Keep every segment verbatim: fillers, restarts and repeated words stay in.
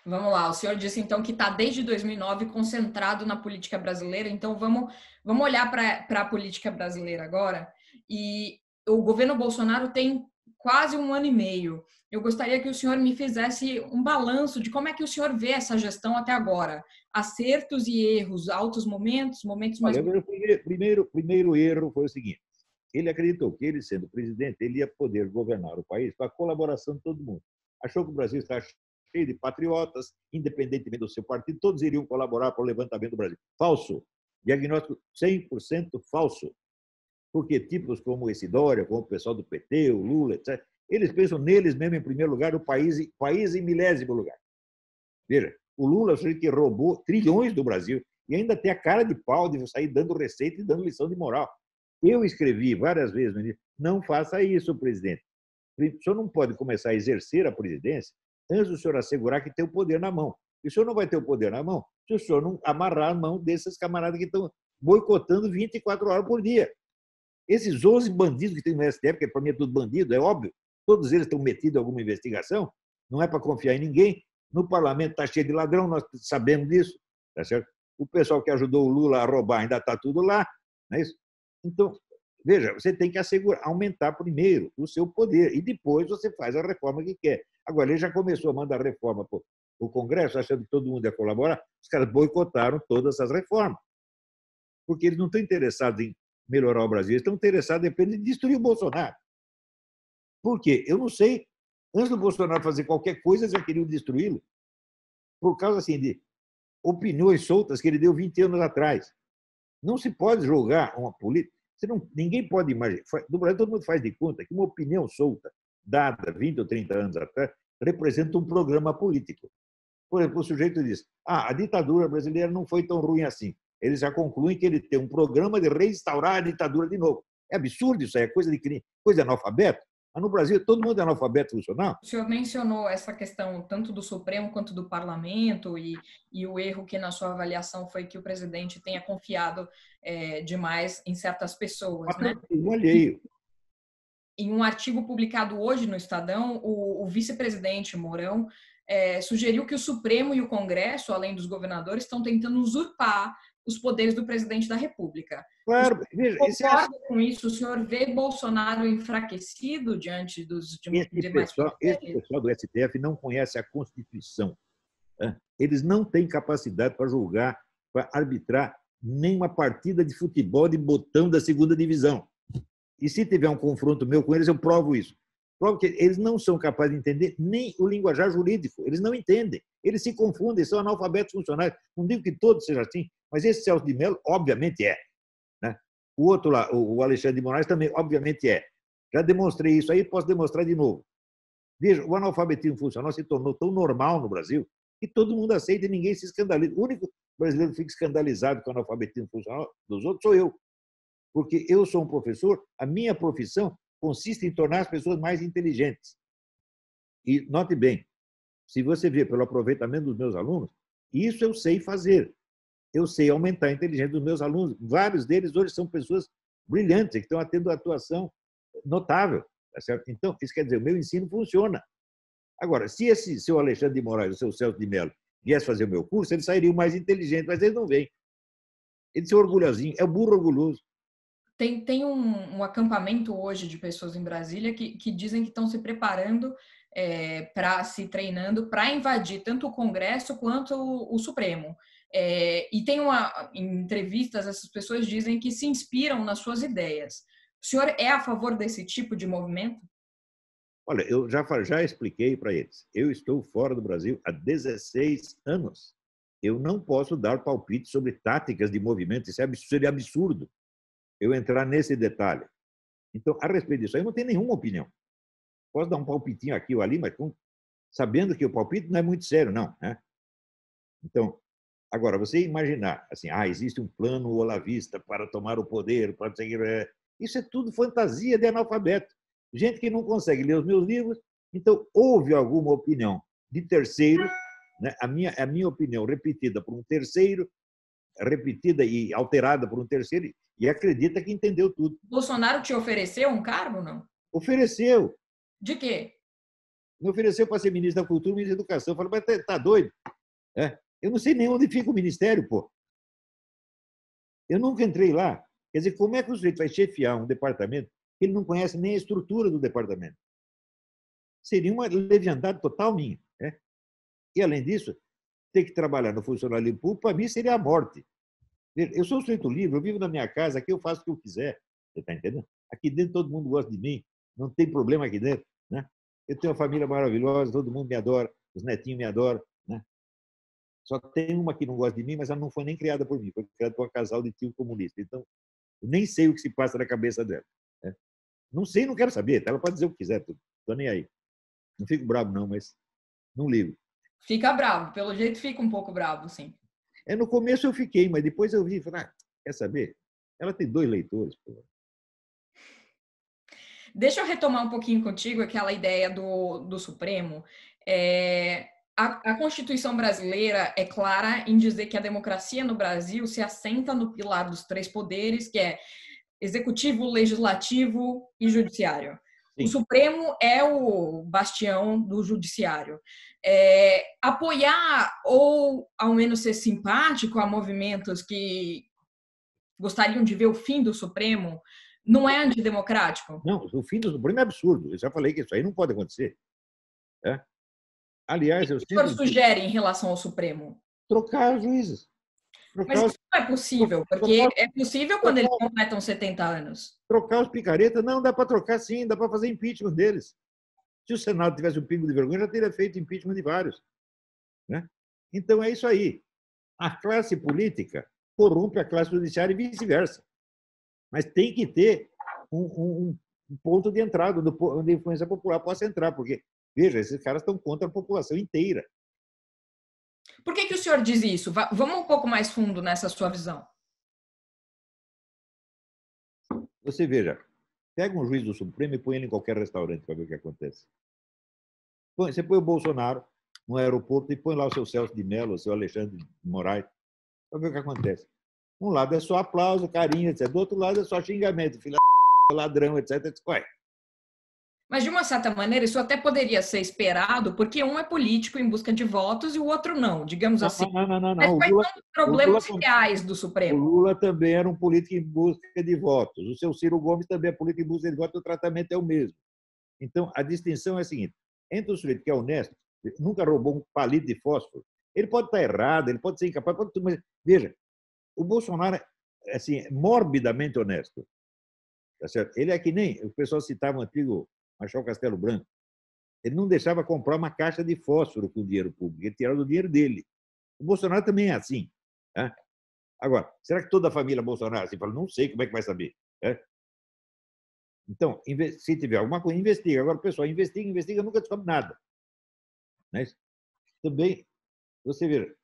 Vamos lá, o senhor disse então que está desde dois mil e nove concentrado na política brasileira, então vamos, vamos olhar para a política brasileira agora. E o governo Bolsonaro tem quase um ano e meio. Eu gostaria que o senhor me fizesse um balanço de como é que o senhor vê essa gestão até agora. Acertos e erros, altos momentos, momentos mais... Olha, o primeiro, primeiro, primeiro erro foi o seguinte: ele acreditou que ele, sendo presidente, ele ia poder governar o país com a colaboração de todo mundo. Achou que o Brasil está cheio de patriotas, independentemente do seu partido, todos iriam colaborar para o levantamento do Brasil. Falso. Diagnóstico cem por cento falso. Porque tipos como esse Dória, como o pessoal do P T, o Lula, etcétera, eles pensam neles mesmo em primeiro lugar, o país, país em milésimo lugar. Veja, o Lula é o sujeito que roubou trilhões do Brasil e ainda tem a cara de pau de sair dando receita e dando lição de moral. Eu escrevi várias vezes, no não faça isso, presidente. O senhor não pode começar a exercer a presidência antes do senhor assegurar que tem o poder na mão. E o senhor não vai ter o poder na mão se o senhor não amarrar a mão desses camaradas que estão boicotando vinte e quatro horas por dia. Esses onze bandidos que tem no S T F, que para mim é tudo bandido, é óbvio, todos eles estão metidos em alguma investigação, não é para confiar em ninguém. No parlamento está cheio de ladrão, nós sabemos disso, tá certo? O pessoal que ajudou o Lula a roubar ainda está tudo lá, não é isso? Então, veja, você tem que assegurar, aumentar primeiro o seu poder e depois você faz a reforma que quer. Agora, ele já começou a mandar reforma para o Congresso, achando que todo mundo ia colaborar, os caras boicotaram todas essas reformas, porque eles não estão interessados em melhorar o Brasil, eles estão interessados apenas em destruir o Bolsonaro. Por quê? Eu não sei. Antes do Bolsonaro fazer qualquer coisa, eles já queriam destruí-lo, por causa assim, de opiniões soltas que ele deu vinte anos atrás. Não se pode julgar uma política. Você não, ninguém pode imaginar. No Brasil, todo mundo faz de conta que uma opinião solta, dada vinte ou trinta anos atrás, representa um programa político. Por exemplo, o sujeito diz: ah, a ditadura brasileira não foi tão ruim assim. Eles já concluem que ele tem um programa de reinstaurar a ditadura de novo. É absurdo isso aí, é coisa de crime, coisa de analfabeto. Mas no Brasil, todo mundo é analfabeto funcional. O senhor mencionou essa questão tanto do Supremo quanto do Parlamento e, e o erro que, na sua avaliação, foi que o presidente tenha confiado é, demais em certas pessoas, né? Um alheio. Em um artigo publicado hoje no Estadão, o, o vice-presidente Mourão é, sugeriu que o Supremo e o Congresso, além dos governadores, estão tentando usurpar os poderes do presidente da República. Claro, veja, concorda com isso? O senhor vê Bolsonaro enfraquecido diante dos esse demais pessoal, esse pessoal do S T F não conhece a Constituição. Eles não têm capacidade para julgar, para arbitrar nenhuma partida de futebol de botão da segunda divisão. E se tiver um confronto meu com eles, eu provo isso. Provo que eles não são capazes de entender nem o linguajar jurídico. Eles não entendem. Eles se confundem, são analfabetos funcionais. Não digo que todos sejam assim, mas esse Celso de Mello, obviamente, é. Né? O outro lá, o Alexandre de Moraes, também, obviamente, é. Já demonstrei isso aí, posso demonstrar de novo. Veja, o analfabetismo funcional se tornou tão normal no Brasil que todo mundo aceita e ninguém se escandaliza. O único brasileiro que fica escandalizado com o analfabetismo funcional dos outros sou eu. Porque eu sou um professor, a minha profissão consiste em tornar as pessoas mais inteligentes. E note bem, se você vê pelo aproveitamento dos meus alunos, isso eu sei fazer. Eu sei aumentar a inteligência dos meus alunos. Vários deles hoje são pessoas brilhantes, que estão tendo atuação notável. Tá certo? Então, isso quer dizer, o meu ensino funciona. Agora, se esse seu Alexandre de Moraes, o seu Celso de Mello, viesse fazer o meu curso, eles sairiam mais inteligentes, mas eles não vêm. Eles são orgulhosinhos, é o burro orgulhoso. Tem, tem um, um acampamento hoje de pessoas em Brasília que, que dizem que estão se preparando é, para se treinando para invadir tanto o Congresso quanto o, o Supremo. É, e tem uma, em entrevistas, essas pessoas dizem que se inspiram nas suas ideias. O senhor é a favor desse tipo de movimento? Olha, eu já, já expliquei para eles. Eu estou fora do Brasil há dezesseis anos. Eu não posso dar palpite sobre táticas de movimento. Isso seria absurdo eu entrar nesse detalhe. Então, a respeito disso, eu não tenho nenhuma opinião. Posso dar um palpitinho aqui ou ali, mas com, sabendo que o palpite não é muito sério, não. Né? Então, agora, você imaginar, assim, ah, existe um plano olavista para tomar o poder, para seguir... Isso é tudo fantasia de analfabeto. Gente que não consegue ler os meus livros. Então, houve alguma opinião de terceiro, né? a, minha, a minha opinião repetida por um terceiro, repetida e alterada por um terceiro, e acredita que entendeu tudo. Bolsonaro te ofereceu um cargo, não? Ofereceu. De quê? Me ofereceu para ser ministro da Cultura, ministro da Educação. Eu falei, mas tá, tá doido? É? Eu não sei nem onde fica o ministério, pô. Eu nunca entrei lá. Quer dizer, como é que o sujeito vai chefiar um departamento que ele não conhece nem a estrutura do departamento? Seria uma leviandade total minha. Né? E, além disso, ter que trabalhar no funcionalismo público, para mim, seria a morte. Eu sou um sujeito livre, eu vivo na minha casa, aqui eu faço o que eu quiser. Você está entendendo? Aqui dentro todo mundo gosta de mim, não tem problema aqui dentro. Né? Eu tenho uma família maravilhosa, todo mundo me adora, os netinhos me adoram. Né? Só tem uma que não gosta de mim, mas ela não foi nem criada por mim, foi criada por um casal de tio comunista. Então, eu nem sei o que se passa na cabeça dela. Né? Não sei, não quero saber. Ela pode dizer o que quiser, estou nem aí. Não fico bravo, não, mas não ligo. Fica bravo, pelo jeito fica um pouco bravo, sim. É, no começo eu fiquei, mas depois eu vi e falei, ah, quer saber? Ela tem dois leitores. Pô. Deixa eu retomar um pouquinho contigo aquela ideia do, do Supremo. É, a, a Constituição brasileira é clara em dizer que a democracia no Brasil se assenta no pilar dos três poderes, que é executivo, legislativo e judiciário. Sim. O Supremo é o bastião do judiciário. É, apoiar ou, ao menos, ser simpático a movimentos que gostariam de ver o fim do Supremo não é antidemocrático? Não, o fim do Supremo é absurdo. Eu já falei que isso aí não pode acontecer. É? Aliás, eu o que o senhor sugere em relação ao Supremo? Trocar os juízes. Trocar Mas isso não é possível, porque trocar, é possível quando trocar, eles completam setenta anos. Trocar os picaretas, não, dá para trocar sim, dá para fazer impeachment deles. Se o Senado tivesse um pingo de vergonha, já teria feito impeachment de vários. Né? Então é isso aí. A classe política corrompe a classe judiciária e vice-versa. Mas tem que ter um, um, um ponto de entrada onde a influência popular possa entrar, porque, veja, esses caras estão contra a população inteira. Por que que o senhor diz isso? Vamos um pouco mais fundo nessa sua visão. Você veja, pega um juiz do Supremo e põe ele em qualquer restaurante para ver o que acontece. Você põe o Bolsonaro no aeroporto e põe lá o seu Celso de Mello, o seu Alexandre de Moraes, para ver o que acontece. Um lado é só aplauso, carinho, etcétera. Do outro lado é só xingamento, filha da ladrão, etcétera. Ué. Mas, de uma certa maneira, isso até poderia ser esperado, porque um é político em busca de votos e o outro não, digamos não, assim. Não, não, não. não. Mas quais Lula, são os problemas Lula, reais do Supremo? O Lula também era um político em busca de votos. O seu Ciro Gomes também é político em busca de votos, o tratamento é o mesmo. Então, a distinção é a seguinte: entre o sujeito que é honesto, nunca roubou um palito de fósforo, ele pode estar errado, ele pode ser incapaz, pode... mas veja, o Bolsonaro é assim, morbidamente honesto. Tá certo? Ele é que nem o pessoal citava o antigo Marechal Castelo Branco. Ele não deixava comprar uma caixa de fósforo com dinheiro público, ele tirava do dinheiro dele. O Bolsonaro também é assim. Né? Agora, será que toda a família Bolsonaro assim fala? Não sei, como é que vai saber? Né? Então, se tiver alguma coisa, investiga. Agora, o pessoal investiga, investiga, nunca descobre nada. Mas também, você vê.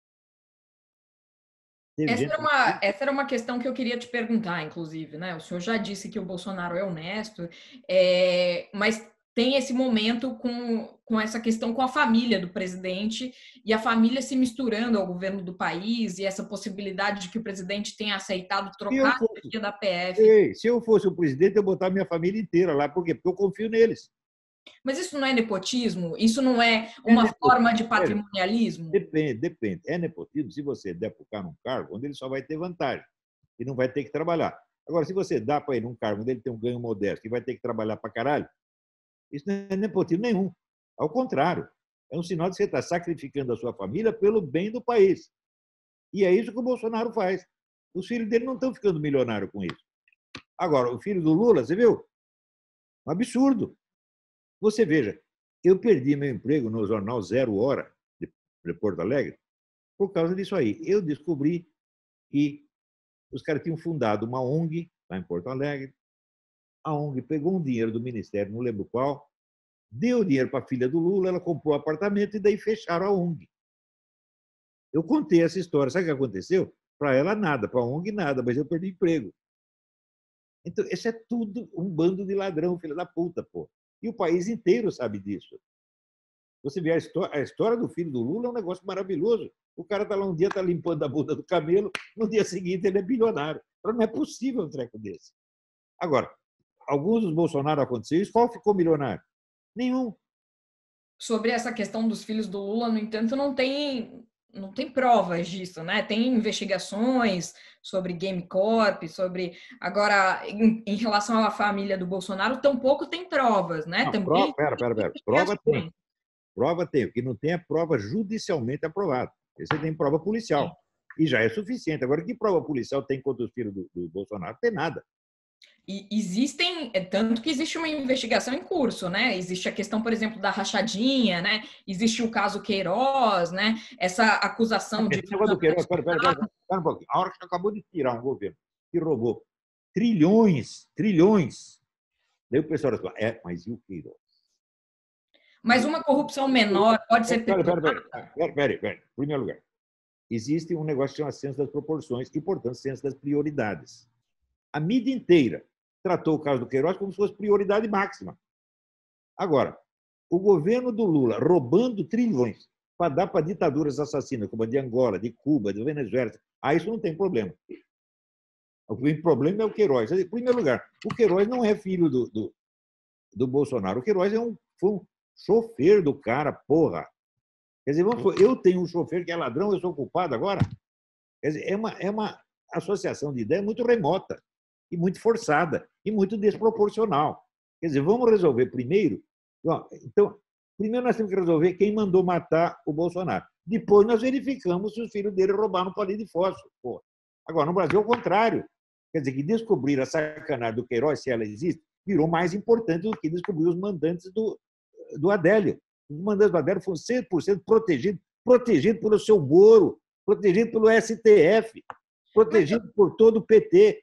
Essa era, uma, essa era uma questão que eu queria te perguntar, inclusive, né? O senhor já disse que o Bolsonaro é honesto, é, mas tem esse momento com, com essa questão com a família do presidente e a família se misturando ao governo do país e essa possibilidade de que o presidente tenha aceitado trocar a chefia da P F. Ei, se eu fosse o presidente, eu botar minha família inteira lá. Por quê? Porque eu confio neles. Mas isso não é nepotismo? Isso não é uma é forma de patrimonialismo? Depende, depende. É nepotismo se você der para o cara um cargo onde ele só vai ter vantagem e não vai ter que trabalhar. Agora, se você dá para ele um cargo onde ele tem um ganho modesto e vai ter que trabalhar para caralho, isso não é nepotismo nenhum. Ao contrário, é um sinal de que você está sacrificando a sua família pelo bem do país. E é isso que o Bolsonaro faz. Os filhos dele não estão ficando milionários com isso. Agora, o filho do Lula, você viu? Um absurdo. Você veja, eu perdi meu emprego no jornal Zero Hora, de Porto Alegre, por causa disso aí. Eu descobri que os caras tinham fundado uma O N G lá em Porto Alegre. A O N G pegou um dinheiro do Ministério, não lembro qual, deu dinheiro para a filha do Lula, ela comprou um apartamento e daí fecharam a O N G. Eu contei essa história. Sabe o que aconteceu? Para ela, nada. Para a O N G, nada. Mas eu perdi emprego. Então, isso é tudo um bando de ladrão, filho da puta, pô. E o país inteiro sabe disso. Você vê a história, a história do filho do Lula é um negócio maravilhoso. O cara está lá um dia, está limpando a bunda do camelo, no dia seguinte ele é bilionário. Não é possível um treco desse. Agora, alguns dos Bolsonaro aconteceu isso, qual ficou milionário? Nenhum. Sobre essa questão dos filhos do Lula, no entanto, não tem, não tem provas disso, né? Tem investigações sobre Game Corp, sobre... Agora, em, em relação à família do Bolsonaro, tampouco tem provas, né? Não, prova, Também pera, pera, tem pera. Prova tem. investigações. Prova tem. O que não tem é prova judicialmente aprovada. Você tem prova policial. E já é suficiente. Agora, que prova policial tem contra os filhos do, do Bolsonaro? Não tem nada. E existem, é tanto que existe uma investigação em curso, né? Existe a questão, por exemplo, da rachadinha, né? Existe o caso Queiroz, né? Essa acusação de... Esse negócio do Queiroz, pera, pera, pera, pera um pouquinho. A hora que acabou de tirar um governo que roubou trilhões, trilhões, daí o pessoal fala, é, mas e o Queiroz? Mas uma corrupção menor pode ser Pera, pera, perdoada? pera, pera, pera, pera. Em primeiro lugar, existe um negócio que chama ciência das proporções e, portanto, ciência das prioridades. A mídia inteira tratou o caso do Queiroz como se fosse prioridade máxima. Agora, o governo do Lula roubando trilhões para dar para ditaduras assassinas, como a de Angola, de Cuba, de Venezuela, aí isso não tem problema. O problema é o Queiroz. Em primeiro lugar, o Queiroz não é filho do, do, do Bolsonaro. O Queiroz é um, foi um chofer do cara, porra. Quer dizer, eu tenho um chofer que é ladrão, eu sou culpado agora? Quer dizer, é uma, é uma associação de ideia muito remota e muito forçada e muito desproporcional. Quer dizer, vamos resolver primeiro... Então, primeiro nós temos que resolver quem mandou matar o Bolsonaro. Depois nós verificamos se os filhos dele roubaram um palito de fósforo. Porra. Agora, no Brasil, é o contrário. Quer dizer, que descobrir a sacanagem do Queiroz, se ela existe, virou mais importante do que descobrir os mandantes do, do Adélio. Os mandantes do Adélio foram cem por cento protegidos, protegidos pelo seu Moro, protegidos pelo S T F, protegidos por todo o P T.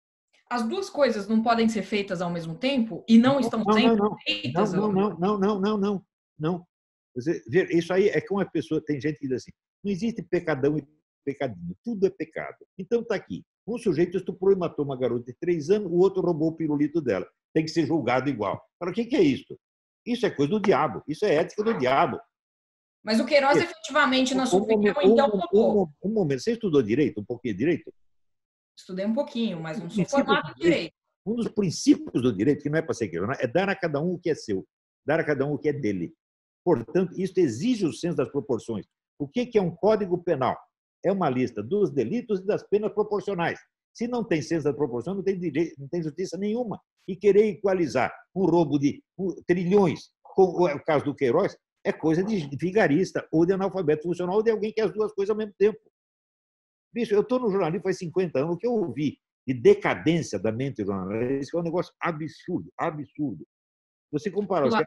As duas coisas não podem ser feitas ao mesmo tempo e não, não estão não, sendo não, não. feitas? Não, não, não, não, não, não, não. Você, isso aí é que uma pessoa, tem gente que diz assim, não existe pecadão e pecadinho, tudo é pecado. Então está aqui, um sujeito estuprou e matou uma garota de três anos, o outro roubou o pirulito dela. Tem que ser julgado igual. Para o que é isso? Isso é coisa do diabo, isso é ética do diabo. Mas o Queiroz efetivamente, na sua um opinião, momento, então, um, um, um momento, você estudou direito, um pouquinho de direito? Estudei um pouquinho, mas não sou formado em direito. Um dos princípios do direito, que não é para ser questionado, é dar a cada um o que é seu, dar a cada um o que é dele. Portanto, isso exige o senso das proporções. O que é um código penal? É uma lista dos delitos e das penas proporcionais. Se não tem senso das proporções, não tem, direito, não tem justiça nenhuma. E querer equalizar um roubo de trilhões, como é o caso do Queiroz, é coisa de vigarista ou de analfabeto funcional ou de alguém que quer as duas coisas ao mesmo tempo. Bicho, eu estou no jornalismo faz cinquenta anos, o que eu ouvi de decadência da mente jornalística é um negócio absurdo, absurdo. Você compara... Os...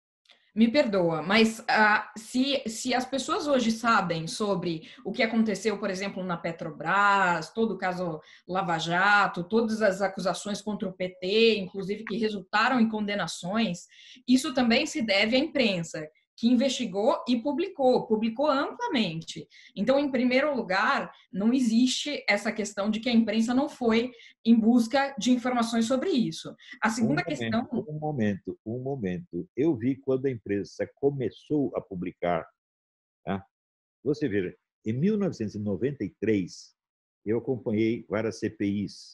Me perdoa, mas uh, se, se as pessoas hoje sabem sobre o que aconteceu, por exemplo, na Petrobras, todo o caso Lava Jato, todas as acusações contra o P T, inclusive que resultaram em condenações, isso também se deve à imprensa, que investigou e publicou, publicou amplamente. Então, em primeiro lugar, não existe essa questão de que a imprensa não foi em busca de informações sobre isso. A segunda um questão... Momento, um momento, um momento. Eu vi quando a imprensa começou a publicar. Tá? Você veja, em mil novecentos e noventa e três, eu acompanhei várias C P Is.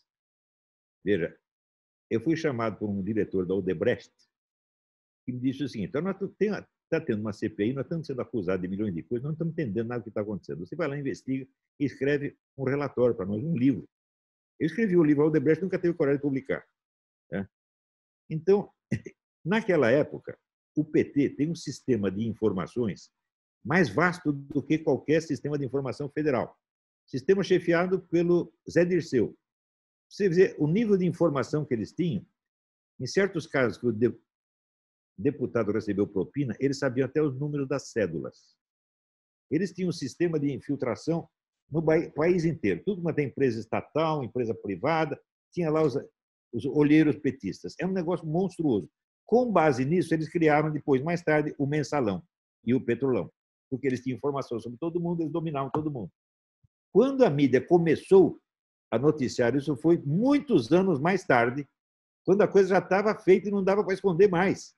Veja, eu fui chamado por um diretor da Odebrecht que me disse o seguinte, então nós temos... Está tendo uma C P I, nós estamos sendo acusados de milhões de coisas, nós não estamos entendendo nada do que está acontecendo. Você vai lá, investiga e escreve um relatório para nós, um livro. Eu escrevi o livro, a Odebrecht nunca teve coragem de publicar. Né? Então, naquela época, o P T tem um sistema de informações mais vasto do que qualquer sistema de informação federal. Sistema chefiado pelo Zé Dirceu. Você vê o nível de informação que eles tinham, em certos casos que o deputado recebeu propina, eles sabiam até os números das cédulas. Eles tinham um sistema de infiltração no país inteiro. Tudo quanto é empresa estatal, empresa privada, tinha lá os, os olheiros petistas. É um negócio monstruoso. Com base nisso, eles criaram depois, mais tarde, o Mensalão e o Petrolão, porque eles tinham informação sobre todo mundo, eles dominavam todo mundo. Quando a mídia começou a noticiar isso, foi muitos anos mais tarde, quando a coisa já estava feita e não dava para esconder mais.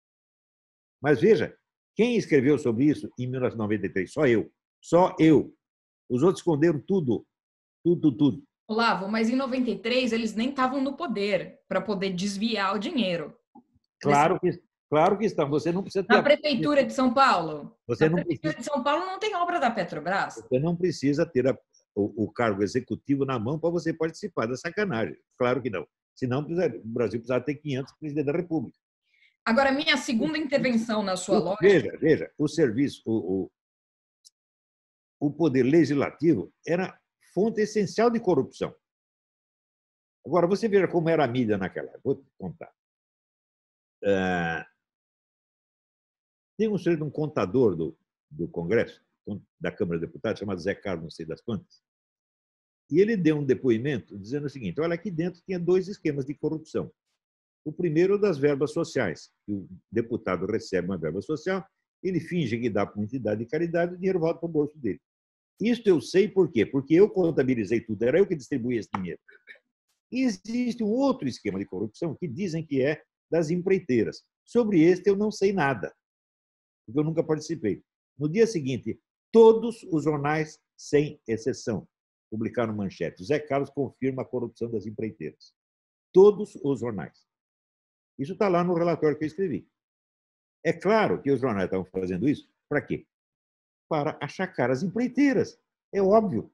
Mas veja, quem escreveu sobre isso em mil novecentos e noventa e três? Só eu. Só eu. Os outros esconderam tudo. Tudo, tudo. Olavo, mas em noventa e três eles nem estavam no poder para poder desviar o dinheiro. Claro que, Claro que estão. Você não precisa ter... Na Prefeitura de São Paulo? Você Na não Prefeitura precisa... de São Paulo não tem obra da Petrobras. Você não precisa ter a... o, o cargo executivo na mão para você participar da sacanagem. Claro que não. Senão, o Brasil precisava ter quinhentos presidentes da República. Agora, minha segunda intervenção na sua lógica... Veja, veja, o serviço, o, o, o poder legislativo era fonte essencial de corrupção. Agora, você veja como era a mídia naquela época. Vou te contar. Ah, tem um sujeito, um contador do, do Congresso, da Câmara de Deputados, chamado Zé Carlos, não sei das quantas, e ele deu um depoimento dizendo o seguinte: olha, aqui dentro tinha dois esquemas de corrupção. O primeiro, das verbas sociais. O deputado recebe uma verba social, ele finge que dá para uma entidade de caridade e o dinheiro volta para o bolso dele. Isso eu sei por quê? Porque eu contabilizei tudo, era eu que distribuía esse dinheiro. E existe um outro esquema de corrupção que dizem que é das empreiteiras. Sobre este eu não sei nada, porque eu nunca participei. No dia seguinte, todos os jornais, sem exceção, publicaram manchete: Zé Carlos confirma a corrupção das empreiteiras. Todos os jornais. Isso está lá no relatório que eu escrevi. É claro que os jornais estavam fazendo isso para quê? Para achacar as empreiteiras. É óbvio.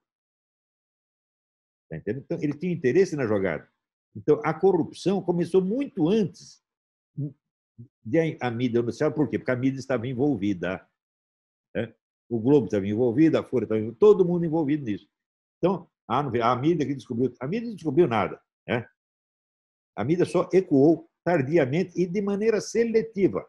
Tá entendendo? Então, eles tinham interesse na jogada. Então, a corrupção começou muito antes de a mídia anunciar. Por quê? Porque a mídia estava envolvida. Né? O Globo estava envolvido, a Folha estava envolvida, todo mundo envolvido nisso. Então, a mídia que descobriu... A mídia não descobriu nada. Né? A mídia só ecoou tardiamente e de maneira seletiva.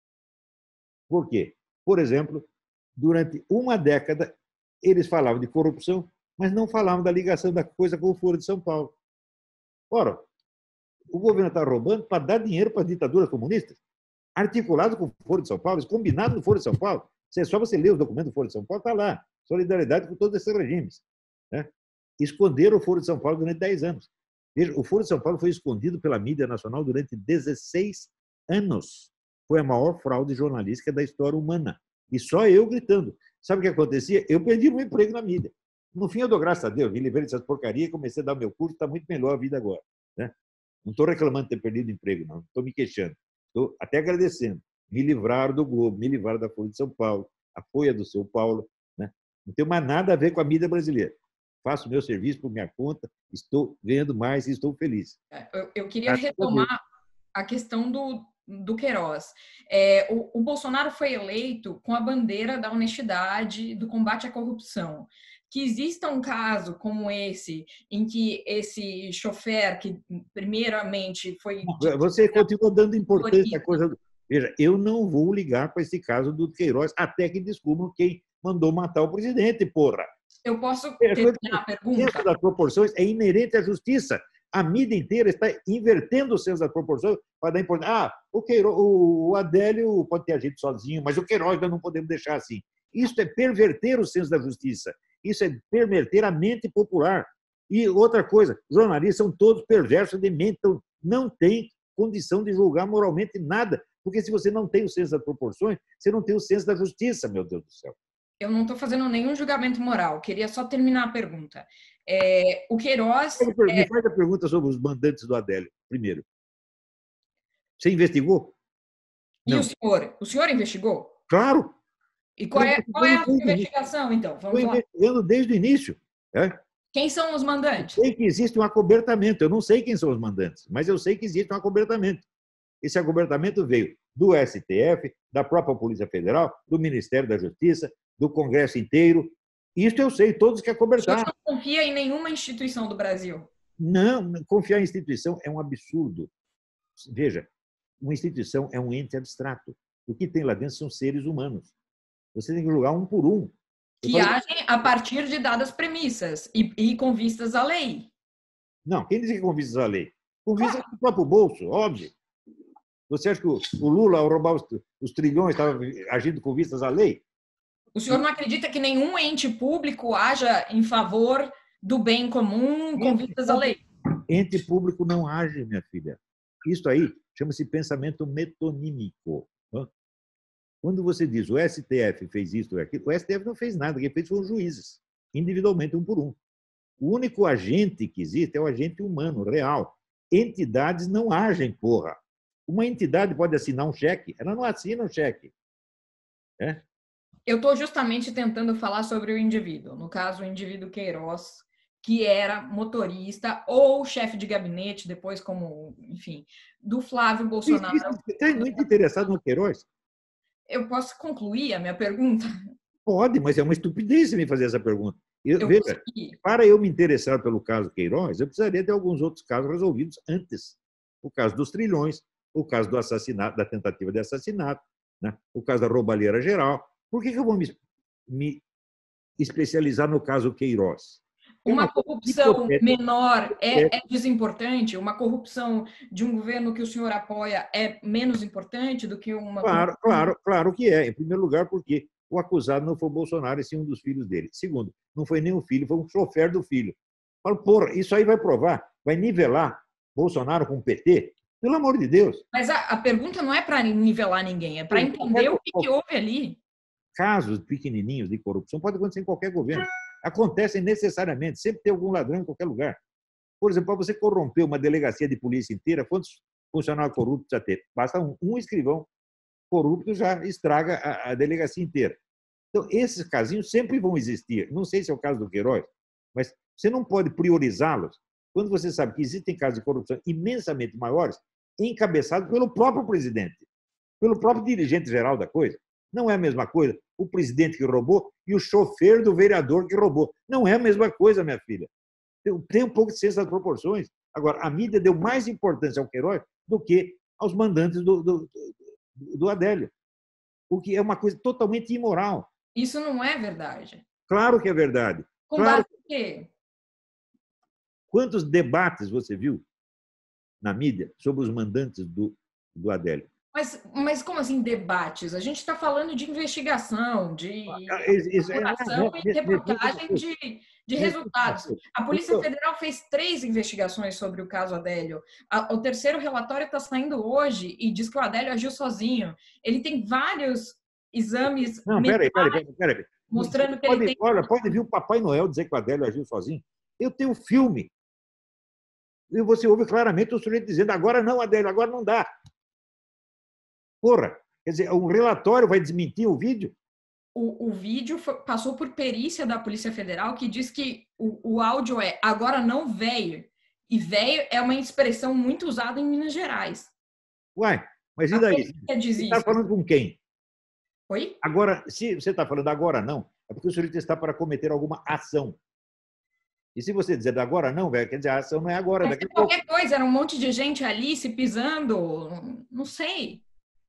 Por quê? Por exemplo, durante uma década, eles falavam de corrupção, mas não falavam da ligação da coisa com o Foro de São Paulo. Ora, o governo está roubando para dar dinheiro para as ditaduras comunistas, articulado com o Foro de São Paulo, combinado no Foro de São Paulo. É só você ler os documentos do Foro de São Paulo, está lá. Solidariedade com todos esses regimes. Né? Esconderam o Foro de São Paulo durante dez anos. Veja, o Foro de São Paulo foi escondido pela mídia nacional durante dezesseis anos. Foi a maior fraude jornalística da história humana. E só eu gritando. Sabe o que acontecia? Eu perdi meu emprego na mídia. No fim, eu dou graças a Deus, me livrei dessas porcarias e comecei a dar o meu curso, está muito melhor a vida agora. Né? Não estou reclamando de ter perdido o emprego, não. Estou me queixando. Estou até agradecendo. Me livraram do Globo, me livraram da Folha de São Paulo, a Folha do São Paulo. Né? Não tem mais nada a ver com a mídia brasileira. Faço meu serviço por minha conta, estou ganhando mais e estou feliz. Eu, eu queria retomar a questão do, do Queiroz. É, o, o Bolsonaro foi eleito com a bandeira da honestidade, do combate à corrupção. Que exista um caso como esse, em que esse chofer, que primeiramente foi... Você continua dando importância à coisa... Veja, eu não vou ligar para esse caso do Queiroz até que descubram quem mandou matar o presidente, porra. Eu posso terminar a pergunta? O senso das proporções é inerente à justiça. A mídia inteira está invertendo o senso das proporções para dar importância. Ah, o, Queiroz, o Adélio pode ter agido sozinho, mas o Queiroz nós não podemos deixar assim. Isso é perverter o senso da justiça. Isso é perverter a mente popular. E outra coisa, jornalistas são todos perversos de mente, então não tem condição de julgar moralmente nada. Porque se você não tem o senso das proporções, você não tem o senso da justiça, meu Deus do céu. Eu não estou fazendo nenhum julgamento moral. Queria só terminar a pergunta. É, o Queiroz... Me faz a pergunta sobre os mandantes do Adélio, primeiro. Você investigou? E não. o senhor? O senhor investigou? Claro. E qual é, qual é a sua investigação, então? Vamos Estou investigando desde o início. É? Quem são os mandantes? Eu sei que existe um acobertamento. Eu não sei quem são os mandantes, mas eu sei que existe um acobertamento. Esse acobertamento veio do S T F, da própria Polícia Federal, do Ministério da Justiça, do Congresso inteiro. Isso eu sei, todos que acobertaram. O senhor não confia em nenhuma instituição do Brasil? Não, confiar em instituição é um absurdo. Veja, uma instituição é um ente abstrato. O que tem lá dentro são seres humanos. Você tem que julgar um por um. Que falei... agem a partir de dadas premissas e, e com vistas à lei. Não, quem diz que com vistas à lei? Com vistas ao próprio bolso, óbvio. Você acha que o Lula, ao roubar os, os trilhões, estava agindo com vistas à lei? O senhor não acredita que nenhum ente público haja em favor do bem comum com ente vistas à lei? Ente público não age, minha filha. Isso aí chama-se pensamento metonímico. Quando você diz o S T F fez isso ou aquilo, o S T F não fez nada, quem fez foram os juízes, individualmente, um por um. O único agente que existe é o agente humano, real. Entidades não agem, porra. Uma entidade pode assinar um cheque, ela não assina um cheque. É? Eu estou justamente tentando falar sobre o indivíduo, no caso, o indivíduo Queiroz, que era motorista ou chefe de gabinete, depois como, enfim, do Flávio Bolsonaro. Você está muito interessado no Queiroz? Eu posso concluir a minha pergunta? Pode, mas é uma estupidez você me fazer essa pergunta. Eu, eu veja, para eu me interessar pelo caso Queiroz, eu precisaria ter alguns outros casos resolvidos antes. O caso dos trilhões, o caso do assassinato, da tentativa de assassinato, né? O caso da roubalheira geral. Por que, que eu vou me, me especializar no caso Queiroz? É uma, uma corrupção menor é, é desimportante? Uma corrupção de um governo que o senhor apoia é menos importante do que uma... Claro, claro, claro que é. Em primeiro lugar, porque o acusado não foi o Bolsonaro, e sim um dos filhos dele. Segundo, não foi nem o filho, foi um chofer do filho. Falo, porra, isso aí vai provar, vai nivelar Bolsonaro com o P T? Pelo amor de Deus. Mas a, a pergunta não é para nivelar ninguém, é para entender o que, que houve ali. Casos pequenininhos de corrupção podem acontecer em qualquer governo. Acontecem necessariamente, sempre tem algum ladrão em qualquer lugar. Por exemplo, para você corromper uma delegacia de polícia inteira, quantos funcionários corruptos já teve? Basta um, um escrivão corrupto já estraga a, a delegacia inteira. Então, esses casinhos sempre vão existir. Não sei se é o caso do Queiroz, mas você não pode priorizá-los quando você sabe que existem casos de corrupção imensamente maiores, encabeçados pelo próprio presidente, pelo próprio dirigente geral da coisa. Não é a mesma coisa o presidente que roubou e o chofer do vereador que roubou. Não é a mesma coisa, minha filha. Tem um pouco de ciência das proporções. Agora, a mídia deu mais importância ao Queiroz do que aos mandantes do, do, do Adélio, o que é uma coisa totalmente imoral. Isso não é verdade. Claro que é verdade. Com claro. base em quê? Quantos debates você viu na mídia sobre os mandantes do, do Adélio? Mas, mas como assim debates? A gente está falando de investigação, de apuração e reportagem de, de resultados. A Polícia Federal fez três investigações sobre o caso Adélio. O terceiro relatório está saindo hoje e diz que o Adélio agiu sozinho. Ele tem vários exames Não, peraí, peraí, peraí, peraí. mostrando que pode, ele tem... Olha, pode vir o Papai Noel dizer que o Adélio agiu sozinho. Eu tenho filme. E você ouve claramente o sujeito dizendo, agora não, Adélio, agora não dá. Porra, quer dizer, um relatório vai desmentir o vídeo? O, o vídeo foi, passou por perícia da Polícia Federal, que diz que o, o áudio é agora não veio. E veio é uma expressão muito usada em Minas Gerais. Uai, mas e daí? Você está falando com quem? Oi? Agora, se você está falando agora não, é porque o sujeito está para cometer alguma ação. E se você dizer agora não, velho, quer dizer, a ação não é agora. Mas daqui qualquer pouco. coisa, era um monte de gente ali se pisando, não sei.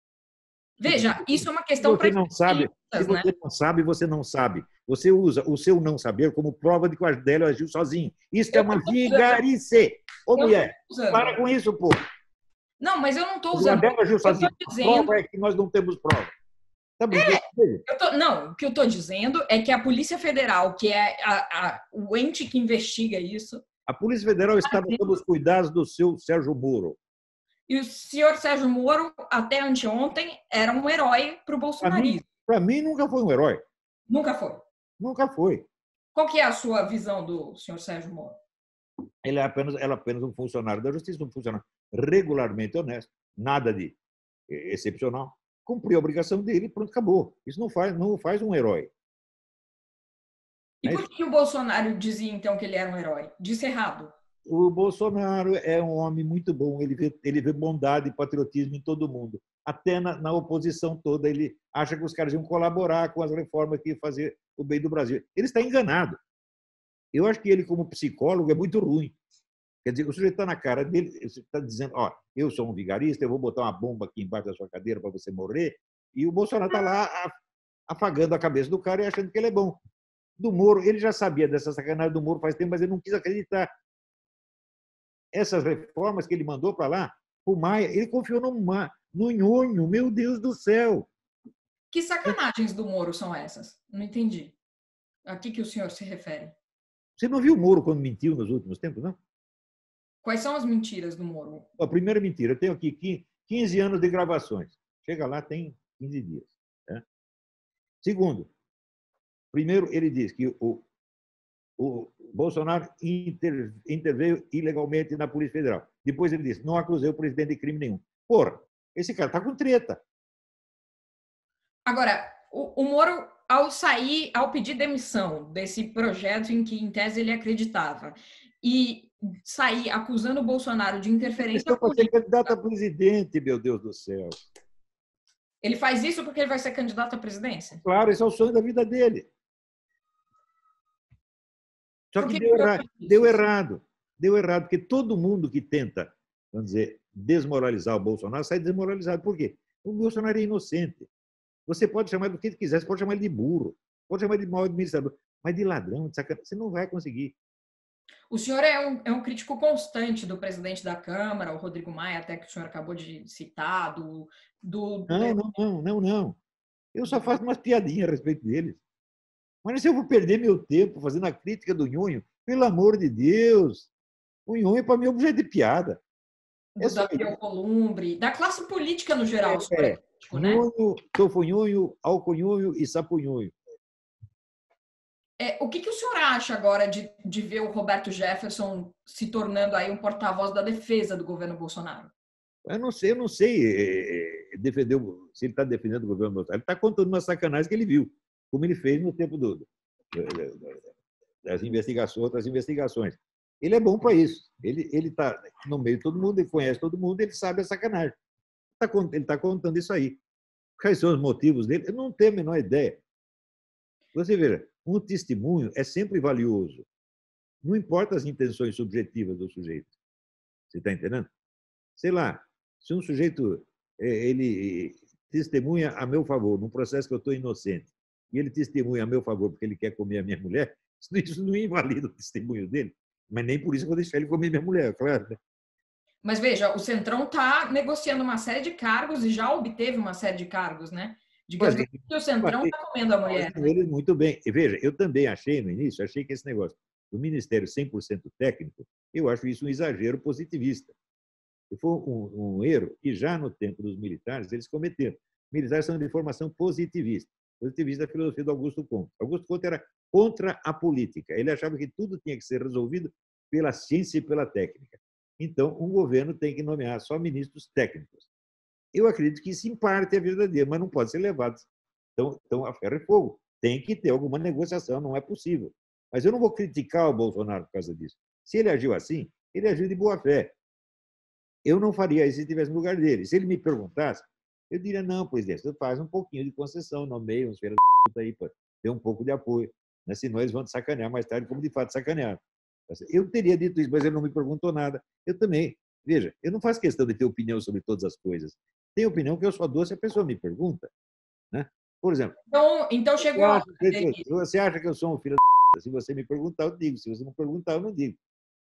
Veja, isso é uma questão para você não sabe. Se você né? não sabe, você não sabe. Você usa o seu não saber como prova de que o Adélio agiu sozinho. Isso é uma vigarice. Ô, mulher, para com isso, pô. Não, mas eu não estou usando. O Adélio agiu sozinho. Dizendo... A prova é que nós não temos prova. Tá é, eu tô... Não, o que eu estou dizendo é que a Polícia Federal, que é a, a, o ente que investiga isso... A Polícia Federal estava sob os cuidados do seu Sérgio Moro. E o senhor Sérgio Moro, até anteontem, era um herói para o bolsonarismo. Para mim, mim, nunca foi um herói. Nunca foi? Nunca foi. Qual que é a sua visão do senhor Sérgio Moro? Ele é apenas, ele é apenas um funcionário da justiça, um funcionário regularmente honesto, nada de excepcional. Cumpriu a obrigação dele, pronto, acabou. Isso não faz, não faz um herói. E por que o Bolsonaro dizia, então, que ele era um herói? Disse errado. O Bolsonaro é um homem muito bom, ele vê, ele vê bondade e patriotismo em todo mundo. Até na, na oposição toda, ele acha que os caras iam colaborar com as reformas que iam fazer o bem do Brasil. Ele está enganado. Eu acho que ele, como psicólogo, é muito ruim. Quer dizer, o sujeito está na cara dele, está dizendo, ó, eu sou um vigarista, eu vou botar uma bomba aqui embaixo da sua cadeira para você morrer, e o Bolsonaro está lá afagando a cabeça do cara e achando que ele é bom. Do Moro, ele já sabia dessa sacanagem do Moro faz tempo, mas ele não quis acreditar. Essas reformas que ele mandou para lá, o Maia, ele confiou no, no nhonho, meu Deus do céu. Que sacanagens do Moro são essas? Não entendi. A que, que o senhor se refere? Você não viu o Moro quando mentiu nos últimos tempos, não? Quais são as mentiras do Moro? A primeira mentira, eu tenho aqui quinze anos de gravações. Chega lá, tem quinze dias. Né? Segundo, primeiro ele diz que o, o Bolsonaro inter, interveio ilegalmente na Polícia Federal. Depois ele disse, não acusei o presidente de crime nenhum. Porra, esse cara está com treta. Agora, o, o Moro, ao sair, ao pedir demissão desse projeto em que, em tese, ele acreditava, e sair acusando o Bolsonaro de interferência Para ser política, candidato a presidente, meu Deus do céu. ele faz isso porque ele vai ser candidato à presidência? Claro, esse é o sonho da vida dele. Só que, que deu, erra... deu errado. Deu errado, porque todo mundo que tenta, vamos dizer, desmoralizar o Bolsonaro sai desmoralizado. Por quê? O Bolsonaro é inocente. Você pode chamar do que quiser, você pode chamar ele de burro, pode chamar ele de mau administrador, mas de ladrão, de sacanagem, você não vai conseguir. O senhor é um, é um crítico constante do presidente da Câmara, o Rodrigo Maia, até que o senhor acabou de citar, do... do... Não, não, não, não, não. Eu só faço umas piadinhas a respeito deles. Mas se eu vou perder meu tempo fazendo a crítica do Nhonho, pelo amor de Deus, o Nhonho para mim é objeto de piada. É do Davi Alcolumbre, da classe política no geral. É, é. Crítico, Nhonho, né? Tofonhonho, Alconhonho e Sapunhonho. É, o que, que o senhor acha agora de, de ver o Roberto Jefferson se tornando aí um porta-voz da defesa do governo Bolsonaro? Eu não sei, eu não sei defender, se ele está defendendo o governo Bolsonaro. Ele está contando uma sacanagem que ele viu, como ele fez no tempo do, das investigações, outras investigações. Ele é bom para isso. Ele está no meio de todo mundo, ele conhece todo mundo, ele sabe a sacanagem. Ele está contando isso aí. Quais são os motivos dele? Eu não tenho a menor ideia. Você veja, um testemunho é sempre valioso. Não importa as intenções subjetivas do sujeito. Você está entendendo? Sei lá, se um sujeito ele testemunha a meu favor num processo que eu estou inocente e ele testemunha a meu favor porque ele quer comer a minha mulher, isso não invalida o testemunho dele. Mas nem por isso eu vou deixar ele comer minha mulher, claro. Né? Mas veja, o Centrão está negociando uma série de cargos e já obteve uma série de cargos, né? Digamos mas, que o Centrão está comendo a mulher. Né? Ele muito bem. E veja, eu também achei no início, achei que esse negócio do Ministério cem por cento técnico, eu acho isso um exagero positivista. Foi um, um erro que já no tempo dos militares eles cometeram. Militares são de formação positivista. Positivista é a filosofia do Augusto Comte. Augusto Comte era contra a política. Ele achava que tudo tinha que ser resolvido pela ciência e pela técnica. Então, um governo tem que nomear só ministros técnicos. Eu acredito que isso, em parte, é verdadeiro, mas não pode ser levado tão, tão a ferro e fogo. Tem que ter alguma negociação, não é possível. Mas eu não vou criticar o Bolsonaro por causa disso. Se ele agiu assim, ele agiu de boa fé. Eu não faria isso se estivesse no lugar dele. Se ele me perguntasse, eu diria, não, presidente, você faz um pouquinho de concessão, nomeia uns feiras de puta aí para ter um pouco de apoio. Né? Senão eles vão te sacanear mais tarde, como de fato sacanearam. Eu teria dito isso, mas ele não me perguntou nada. Eu também. Veja, eu não faço questão de ter opinião sobre todas as coisas. Tenho opinião que eu só dou se a pessoa me pergunta. Né? Por exemplo, então, então chegou a... Se você acha que eu sou um filho da... Se você me perguntar, eu digo. Se você não perguntar, eu não digo.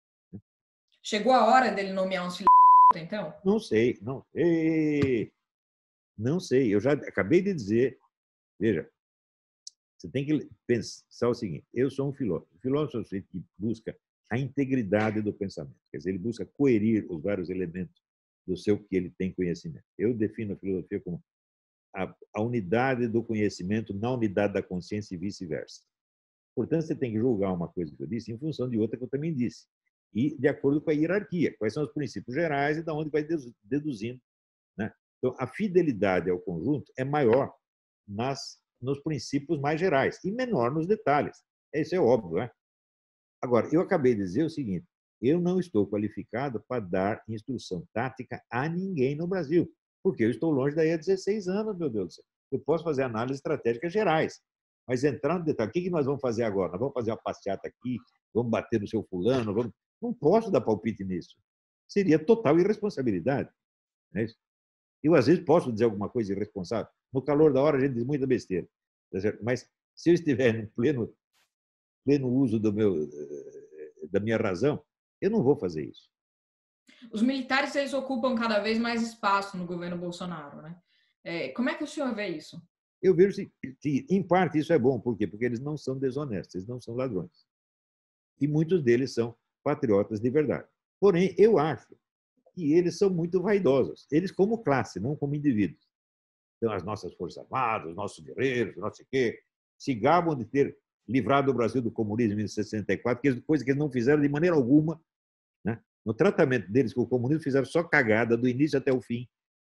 Chegou a hora dele nomear uns filhos da... então? Não sei, não sei. Não sei. Eu já acabei de dizer. Veja, você tem que pensar o seguinte. Eu sou um filósofo. O filósofo é o sujeito que busca a integridade do pensamento. Quer dizer, ele busca coerir os vários elementos do seu que ele tem conhecimento. Eu defino a filosofia como a, a unidade do conhecimento na unidade da consciência e vice-versa. Portanto, você tem que julgar uma coisa que eu disse em função de outra que eu também disse. E de acordo com a hierarquia. Quais são os princípios gerais e de onde vai deduzindo. Né? Então, a fidelidade ao conjunto é maior nas, nos princípios mais gerais e menor nos detalhes. Isso é óbvio, né? Agora, eu acabei de dizer o seguinte, eu não estou qualificado para dar instrução tática a ninguém no Brasil, porque eu estou longe daí há dezesseis anos, meu Deus do céu. Eu posso fazer análises estratégicas gerais, mas entrar no detalhe, o que nós vamos fazer agora? Nós vamos fazer uma passeata aqui, vamos bater no seu fulano, vamos... não posso dar palpite nisso. Seria total irresponsabilidade. Não é isso? Eu, às vezes, posso dizer alguma coisa irresponsável. No calor da hora, a gente diz muita besteira. Mas, se eu estiver no pleno pleno uso do meu, da minha razão, eu não vou fazer isso. Os militares, eles ocupam cada vez mais espaço no governo Bolsonaro, né? É, como é que o senhor vê isso? Eu vejo que, em parte, isso é bom. Por quê? Porque eles não são desonestos, eles não são ladrões. E muitos deles são patriotas de verdade. Porém, eu acho que eles são muito vaidosos. Eles como classe, não como indivíduos. Então, as nossas forças armadas, os nossos guerreiros, não sei o quê, se gabam de ter livrado o Brasil do comunismo em sessenta e quatro, que é coisa que eles não fizeram de maneira alguma. Né? No tratamento deles com o comunismo, fizeram só cagada, do início até o fim.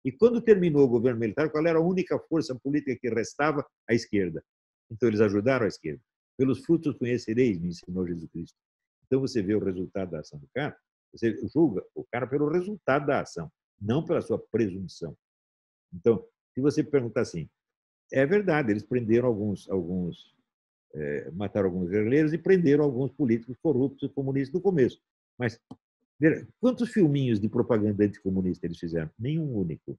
E quando terminou o governo militar, qual era a única força política que restava? A esquerda. Então, eles ajudaram a esquerda. Pelos frutos conhecereis, me ensinou Jesus Cristo. Então, você vê o resultado da ação do cara, você julga o cara pelo resultado da ação, não pela sua presunção. Então, se você perguntar assim, é verdade, eles prenderam alguns, alguns é, mataram alguns guerrilheiros e prenderam alguns políticos corruptos e comunistas no começo. Mas, veja, quantos filminhos de propaganda anticomunista eles fizeram? Nenhum único.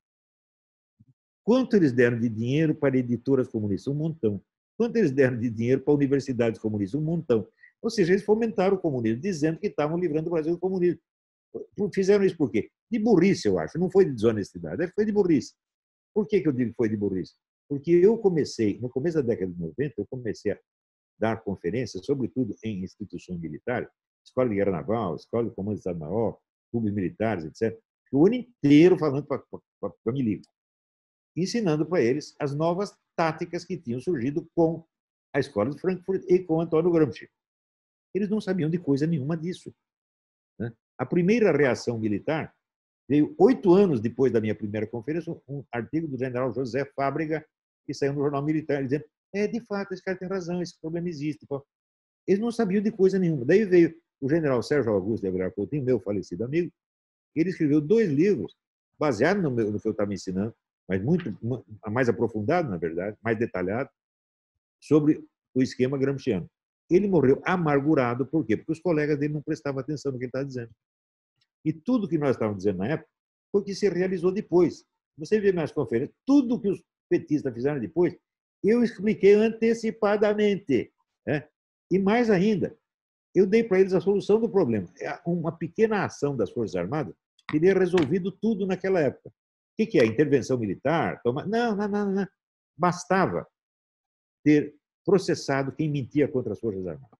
Quanto eles deram de dinheiro para editoras comunistas? Um montão. Quanto eles deram de dinheiro para universidades comunistas? Um montão. Ou seja, eles fomentaram o comunismo, dizendo que estavam livrando o Brasil do comunismo. Fizeram isso por quê? De burrice, eu acho. Não foi de desonestidade, foi de burrice. Por que eu digo que foi de burrice? Porque eu comecei, no começo da década de noventa, eu comecei a dar conferências, sobretudo em instituições militares, Escola de Guerra Naval, Escola de Comando de Estado-Maior, clubes militares, etcétera, o ano inteiro falando para a milico, ensinando para eles as novas táticas que tinham surgido com a Escola de Frankfurt e com Antônio Gramsci. Eles não sabiam de coisa nenhuma disso. Né? A primeira reação militar veio oito anos depois da minha primeira conferência, um artigo do general José Fábrega, que saiu no Jornal Militar, dizendo é, de fato, esse cara tem razão, esse problema existe. Eles não sabiam de coisa nenhuma. Daí veio o general Sérgio Augusto de Aguiar Coutinho, meu falecido amigo, ele escreveu dois livros, baseados no, no que eu estava ensinando, mas muito mais aprofundado, na verdade, mais detalhado, sobre o esquema gramsciano. Ele morreu amargurado, por quê? Porque os colegas dele não prestavam atenção no que ele estava dizendo. E tudo que nós estávamos dizendo na época foi o que se realizou depois. Você vê minhas conferências, tudo que os petistas fizeram depois, eu expliquei antecipadamente. Né? E mais ainda, eu dei para eles a solução do problema. Uma pequena ação das Forças Armadas teria resolvido tudo naquela época. O que é? Intervenção militar? Não, não, não, não. Bastava ter processado quem mentia contra as Forças Armadas.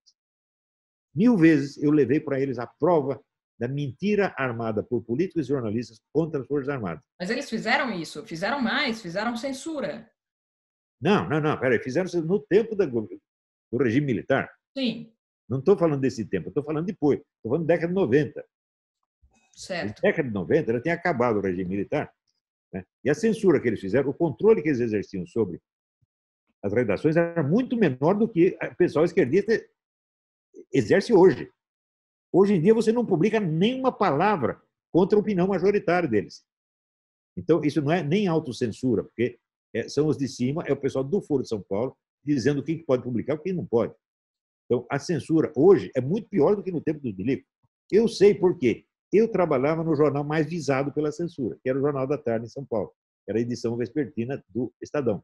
Mil vezes eu levei para eles a prova da mentira armada por políticos e jornalistas contra as Forças Armadas. Mas eles fizeram isso, fizeram mais, fizeram censura. Não, não, não, peraí, fizeram isso no tempo do regime militar. Sim. Não estou falando desse tempo, estou falando depois, estou falando da década de noventa. Certo. Na década de noventa, já tinha acabado o regime militar. Né? E a censura que eles fizeram, o controle que eles exerciam sobre as redações era muito menor do que o pessoal esquerdista exerce hoje. Hoje em dia, você não publica nenhuma palavra contra a opinião majoritária deles. Então, isso não é nem autocensura, porque são os de cima, é o pessoal do Foro de São Paulo, dizendo o que pode publicar e o que não pode. Então, a censura hoje é muito pior do que no tempo dos milicos. Eu sei por quê. Eu trabalhava no jornal mais visado pela censura, que era o Jornal da Tarde em São Paulo. Era a edição vespertina do Estadão.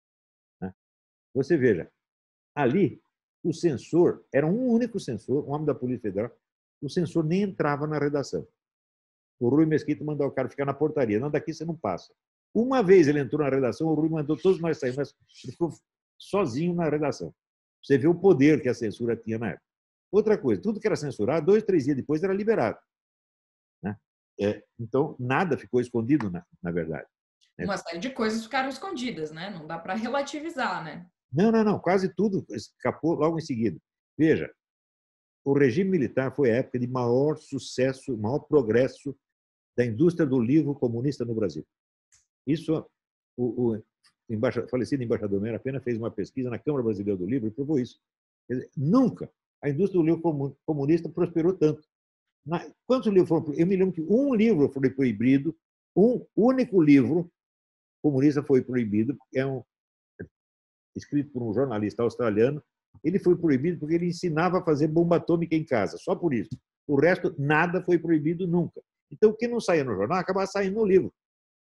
Você veja, ali, o censor, era um único censor, um homem da Polícia Federal, o censor nem entrava na redação. O Rui Mesquita mandou o cara ficar na portaria. Não, daqui você não passa. Uma vez ele entrou na redação, o Rui mandou todos nós sair, mas ele ficou sozinho na redação. Você vê o poder que a censura tinha na época. Outra coisa, tudo que era censurado, dois, três dias depois era liberado. Né? É, então, nada ficou escondido, na, na verdade. Né? Uma série de coisas ficaram escondidas, né? Não dá para relativizar, né? Não, não, não. Quase tudo escapou logo em seguida. Veja, o regime militar foi a época de maior sucesso, maior progresso da indústria do livro comunista no Brasil. Isso, o, o embaixador, falecido embaixador Mera Pena fez uma pesquisa na Câmara Brasileira do Livro e provou isso. Quer dizer, nunca a indústria do livro comunista prosperou tanto. Na, quantos livros foram? Eu me lembro que um livro foi proibido, um único livro comunista foi proibido, é um escrito por um jornalista australiano. Ele foi proibido porque ele ensinava a fazer bomba atômica em casa, só por isso. O resto, nada foi proibido nunca. Então, o que não saía no jornal, acabava saindo no livro.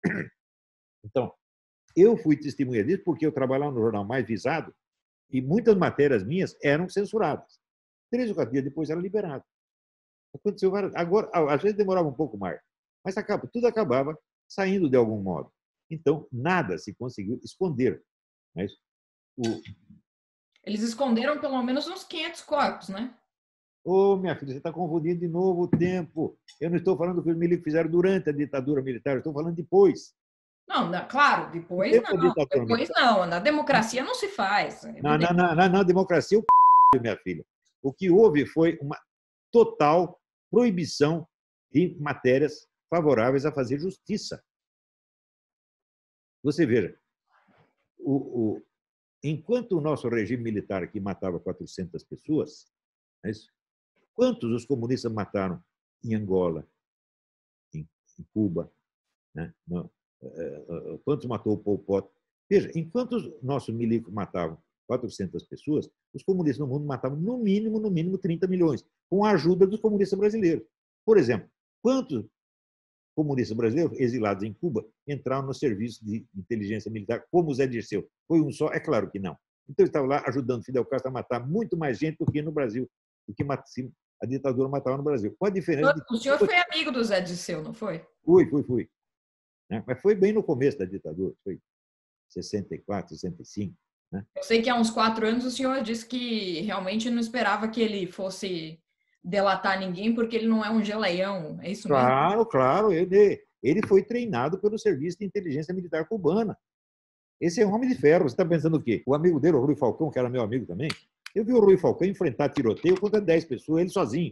Então, eu fui testemunha disso porque eu trabalhava no jornal mais visado e muitas matérias minhas eram censuradas. Três ou quatro dias depois era liberado. Aconteceu várias... Agora, às vezes demorava um pouco mais, mas acaba, tudo acabava saindo de algum modo. Então, nada se conseguiu esconder. Mas o... Eles esconderam pelo menos uns quinhentos corpos, né? Ô, oh, minha filha, você está confundindo de novo o tempo. Eu não estou falando do que os milicos fizeram durante a ditadura militar, eu estou falando depois. Não, não, claro, depois não. Depois não. Na democracia não se faz. É não, não, não, não, não, democracia é o minha filha. O que houve foi uma total proibição de matérias favoráveis a fazer justiça. Você veja, o, o, enquanto o nosso regime militar aqui matava quatrocentas pessoas, é isso? Quantos os comunistas mataram em Angola, em, em Cuba, né? Não, quantos matou o Pol Pot? Veja, enquanto os nossos milicos matavam quatrocentas pessoas, os comunistas no mundo matavam no mínimo, no mínimo trinta milhões, com a ajuda dos comunistas brasileiros. Por exemplo, quantos comunistas brasileiros exilados em Cuba entraram no serviço de inteligência militar, como o Zé Dirceu? Foi um só? É claro que não. Então, ele estava lá ajudando Fidel Castro a matar muito mais gente do que no Brasil, do que a ditadura matava no Brasil. Qual a diferença? De... O senhor foi amigo do Zé Dirceu, não foi? Fui, fui, fui. Mas foi bem no começo da ditadura, foi sessenta e quatro, sessenta e cinco. Né? Eu sei que há uns quatro anos o senhor disse que realmente não esperava que ele fosse delatar ninguém, porque ele não é um geleião, é isso mesmo? Claro, claro. Ele, ele foi treinado pelo Serviço de Inteligência Militar Cubana. Esse é um homem de ferro. Você está pensando o quê? O amigo dele, o Rui Falcão, que era meu amigo também, eu vi o Rui Falcão enfrentar tiroteio contra dez pessoas, ele sozinho.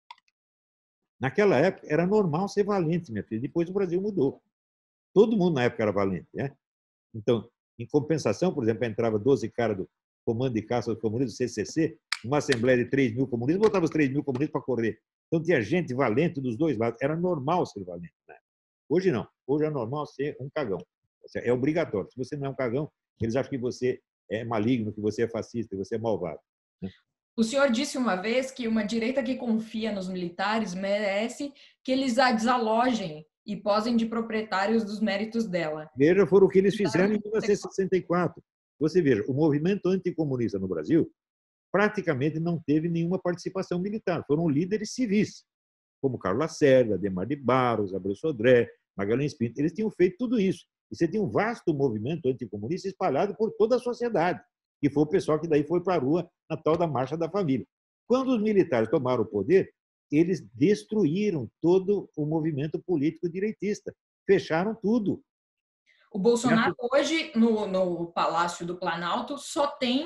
Naquela época, era normal ser valente, minha filha. Depois o Brasil mudou. Todo mundo na época era valente. Né? Então, em compensação, por exemplo, entrava doze caras do Comando de Caça do Comunismo, C C C, uma assembleia de três mil comunistas, botava os três mil comunistas para correr. Então, tinha gente valente dos dois lados. Era normal ser valente. Né? Hoje não. Hoje é normal ser um cagão. É obrigatório. Se você não é um cagão, eles acham que você é maligno, que você é fascista, que você é malvado. Né? O senhor disse uma vez que uma direita que confia nos militares merece que eles a desalojem e posem de proprietários dos méritos dela. Veja, foram o que eles fizeram em mil novecentos e sessenta e quatro. Você veja, o movimento anticomunista no Brasil praticamente não teve nenhuma participação militar. Foram líderes civis, como Carlos Lacerda, Adhemar de Barros, Abreu Sodré, Magalhães Pinto. Eles tinham feito tudo isso. E você tinha um vasto movimento anticomunista espalhado por toda a sociedade, que foi o pessoal que daí foi para a rua na tal da Marcha da Família. Quando os militares tomaram o poder, eles destruíram todo o movimento político direitista, fecharam tudo. O Bolsonaro hoje, no, no Palácio do Planalto, só tem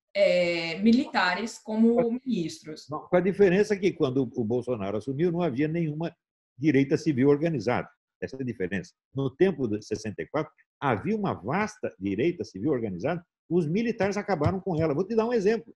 é, militares como ministros. Com a diferença que, quando o Bolsonaro assumiu, não havia nenhuma direita civil organizada. Essa é a diferença. No tempo de sessenta e quatro, havia uma vasta direita civil organizada, os militares acabaram com ela. Vou te dar um exemplo.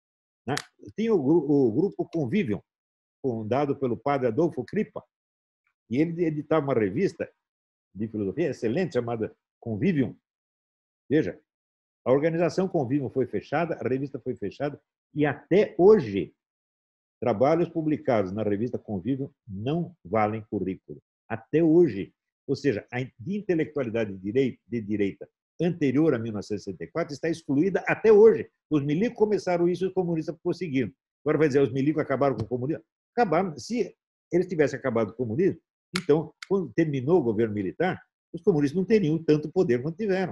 Tinha o grupo Convivium, fundado pelo padre Adolfo Crippa, e ele editava uma revista de filosofia excelente chamada Convivium. Veja, a organização Convivium foi fechada, a revista foi fechada, e até hoje, trabalhos publicados na revista Convivium não valem currículo. Até hoje. Ou seja, a intelectualidade de direita anterior a mil novecentos e sessenta e quatro está excluída até hoje. Os milicos começaram isso e os comunistas prosseguiram. Agora vai dizer, os milicos acabaram com o comunismo? Acabaram. Se eles tivessem acabado com o comunismo, então, quando terminou o governo militar, os comunistas não teriam tanto poder quanto tiveram.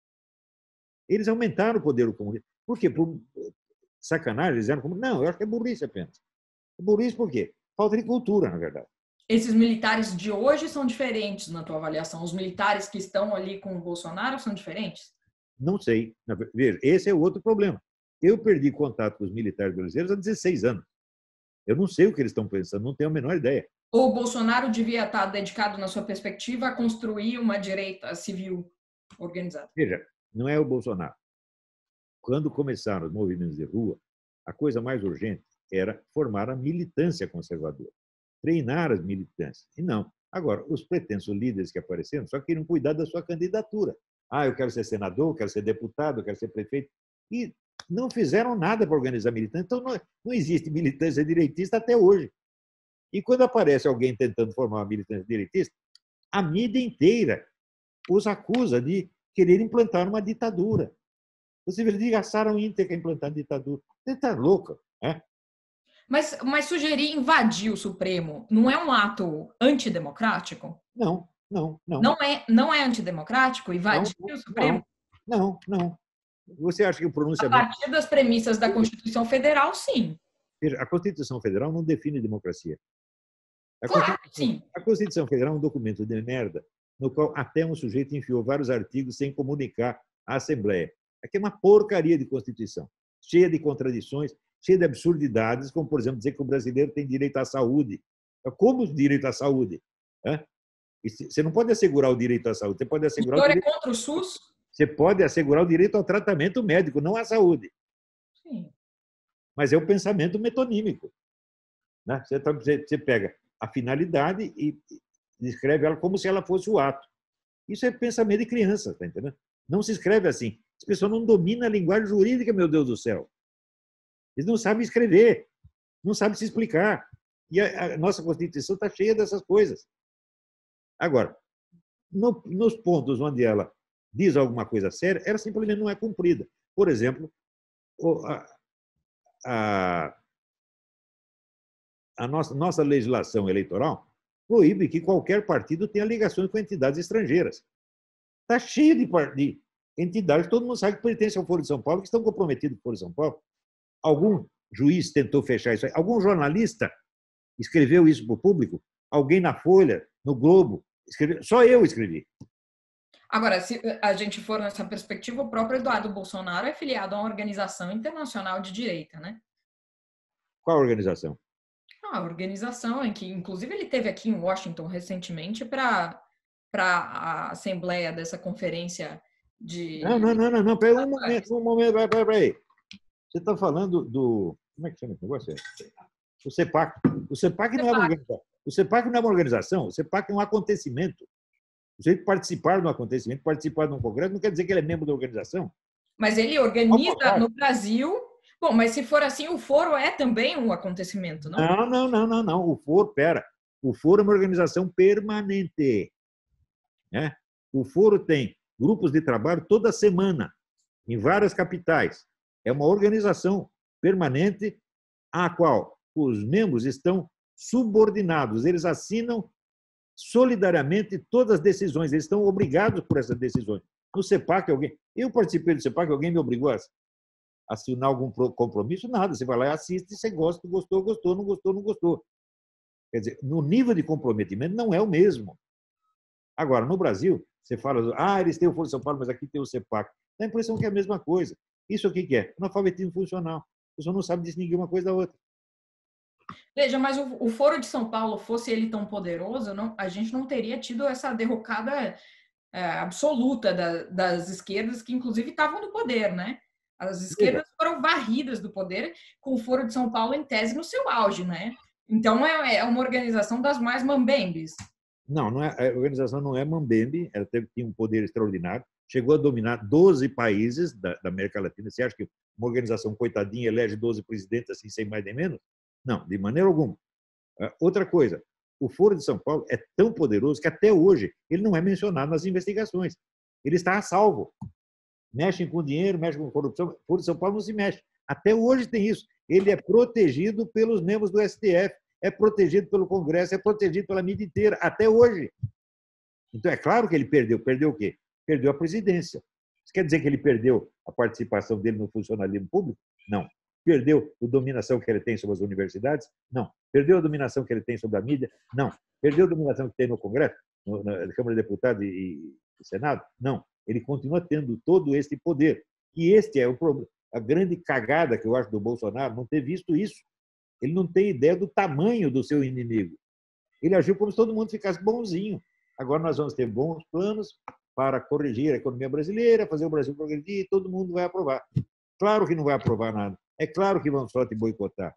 Eles aumentaram o poder do comunismo. Por quê? Por sacanagem, eles eram como... Não, eu acho que é burrice apenas. É burrice por quê? Falta de cultura, na verdade. Esses militares de hoje são diferentes na tua avaliação? Os militares que estão ali com o Bolsonaro são diferentes? Não sei. Veja, esse é o outro problema. Eu perdi contato com os militares brasileiros há dezesseis anos. Eu não sei o que eles estão pensando, não tenho a menor ideia. Ou o Bolsonaro devia estar dedicado, na sua perspectiva, a construir uma direita civil organizada? Veja, não é o Bolsonaro. Quando começaram os movimentos de rua, a coisa mais urgente era formar a militância conservadora, treinar as militâncias. E não. Agora, os pretensos líderes que apareceram só queriam cuidar da sua candidatura. Ah, eu quero ser senador, eu quero ser deputado, eu quero ser prefeito. E não fizeram nada para organizar militância. Então, não, não existe militância direitista até hoje. E quando aparece alguém tentando formar uma militância direitista, a mídia inteira os acusa de querer implantar uma ditadura. Você vê, de gastaram Inter que implantar ditadura. Você está louca, né? Mas, mas sugerir invadir o Supremo não é um ato antidemocrático? Não, não, não. Não é, não é antidemocrático invadir não, o Supremo? Não, não, não. Você acha que o pronunciamento... A partir das premissas da Constituição Federal, sim. Veja, a Constituição Federal não define democracia. A, claro, Constituição, sim. A Constituição Federal é um documento de merda no qual até um sujeito enfiou vários artigos sem comunicar à Assembleia. Aqui é uma porcaria de Constituição, cheia de contradições, cheia de absurdidades, como, por exemplo, dizer que o brasileiro tem direito à saúde. Como direito à saúde? Você não pode assegurar o direito à saúde, você pode assegurar o senhor o direito... é contra o SUS? Você pode assegurar o direito ao tratamento médico, não à saúde. Sim. Mas é o pensamento metonímico. Né? Você, você pega a finalidade e descreve ela como se ela fosse o ato. Isso é pensamento de criança, tá entendendo? Não se escreve assim. As pessoas não dominam a linguagem jurídica, meu Deus do céu. Eles não sabem escrever, não sabem se explicar. E a, a nossa Constituição está cheia dessas coisas. Agora, no, nos pontos onde ela diz alguma coisa séria, ela simplesmente não é cumprida. Por exemplo, a, a, a nossa, nossa legislação eleitoral proíbe que qualquer partido tenha ligações com entidades estrangeiras. Está cheio de, de entidades, todo mundo sabe que pertencem ao Foro de São Paulo, que estão comprometidos com o Foro de São Paulo. Algum juiz tentou fechar isso aí? Algum jornalista escreveu isso para o público? Alguém na Folha, no Globo? Escreveu? Só eu escrevi. Agora, se a gente for nessa perspectiva, o próprio Eduardo Bolsonaro é filiado a uma organização internacional de direita, né? Qual organização? A organização em que, inclusive, ele teve aqui em Washington recentemente para para a assembleia dessa conferência de... Não, não, não, não, não. Peraí, um momento, um momento, peraí, peraí, peraí. Você está falando do... Como é que chama esse negócio? O CEPAC. O CEPAC não é uma organização. O CEPAC não é uma organização, o CEPAC é um acontecimento. Você participar de um acontecimento, participar de um congresso, não quer dizer que ele é membro da organização. Mas ele organiza no Brasil... Bom, mas se for assim, o foro é também um acontecimento, não? Não, não, não, não, não. O foro, pera. O foro é uma organização permanente. Né? O foro tem grupos de trabalho toda semana, em várias capitais. É uma organização permanente à qual os membros estão subordinados. Eles assinam solidariamente todas as decisões. Eles estão obrigados por essas decisões. No CEPAC, alguém... Eu participei do CEPAC, alguém me obrigou a assinar algum compromisso? Nada. Você vai lá e assiste, você gosta, gostou, gostou, não gostou, não gostou. Quer dizer, no nível de comprometimento não é o mesmo. Agora, no Brasil, você fala, ah, eles têm o Foro de São Paulo, mas aqui tem o CEPAC. Dá a impressão que é a mesma coisa. Isso aqui que é? Analfabetismo funcional. A pessoa não sabe distinguir uma coisa da outra. Veja, mas o, o Foro de São Paulo, fosse ele tão poderoso, não, a gente não teria tido essa derrocada é, absoluta da, das esquerdas, que inclusive estavam no poder, né? As esquerdas foram varridas do poder com o Foro de São Paulo em tese no seu auge, né? Então é, é uma organização das mais mambembes. Não, não é, a organização não é mambembe, ela teve, tinha um poder extraordinário, chegou a dominar doze países da, da América Latina. Você acha que uma organização coitadinha elege doze presidentes assim, sem mais nem menos? Não, de maneira alguma. Outra coisa, o Foro de São Paulo é tão poderoso que até hoje ele não é mencionado nas investigações. Ele está a salvo. Mexem com dinheiro, mexem com corrupção. O Foro de São Paulo não se mexe. Até hoje tem isso. Ele é protegido pelos membros do S T F, é protegido pelo Congresso, é protegido pela mídia inteira, até hoje. Então, é claro que ele perdeu. Perdeu o quê? Perdeu a presidência. Isso quer dizer que ele perdeu a participação dele no funcionalismo público? Não. Perdeu a dominação que ele tem sobre as universidades? Não. Perdeu a dominação que ele tem sobre a mídia? Não. Perdeu a dominação que tem no Congresso, na Câmara de Deputados e Senado? Não. Ele continua tendo todo esse poder. E este é o problema. A grande cagada que eu acho do Bolsonaro, não ter visto isso. Ele não tem ideia do tamanho do seu inimigo. Ele agiu como se todo mundo ficasse bonzinho. Agora nós vamos ter bons planos para corrigir a economia brasileira, fazer o Brasil progredir e todo mundo vai aprovar. Claro que não vai aprovar nada. É claro que vão só te boicotar.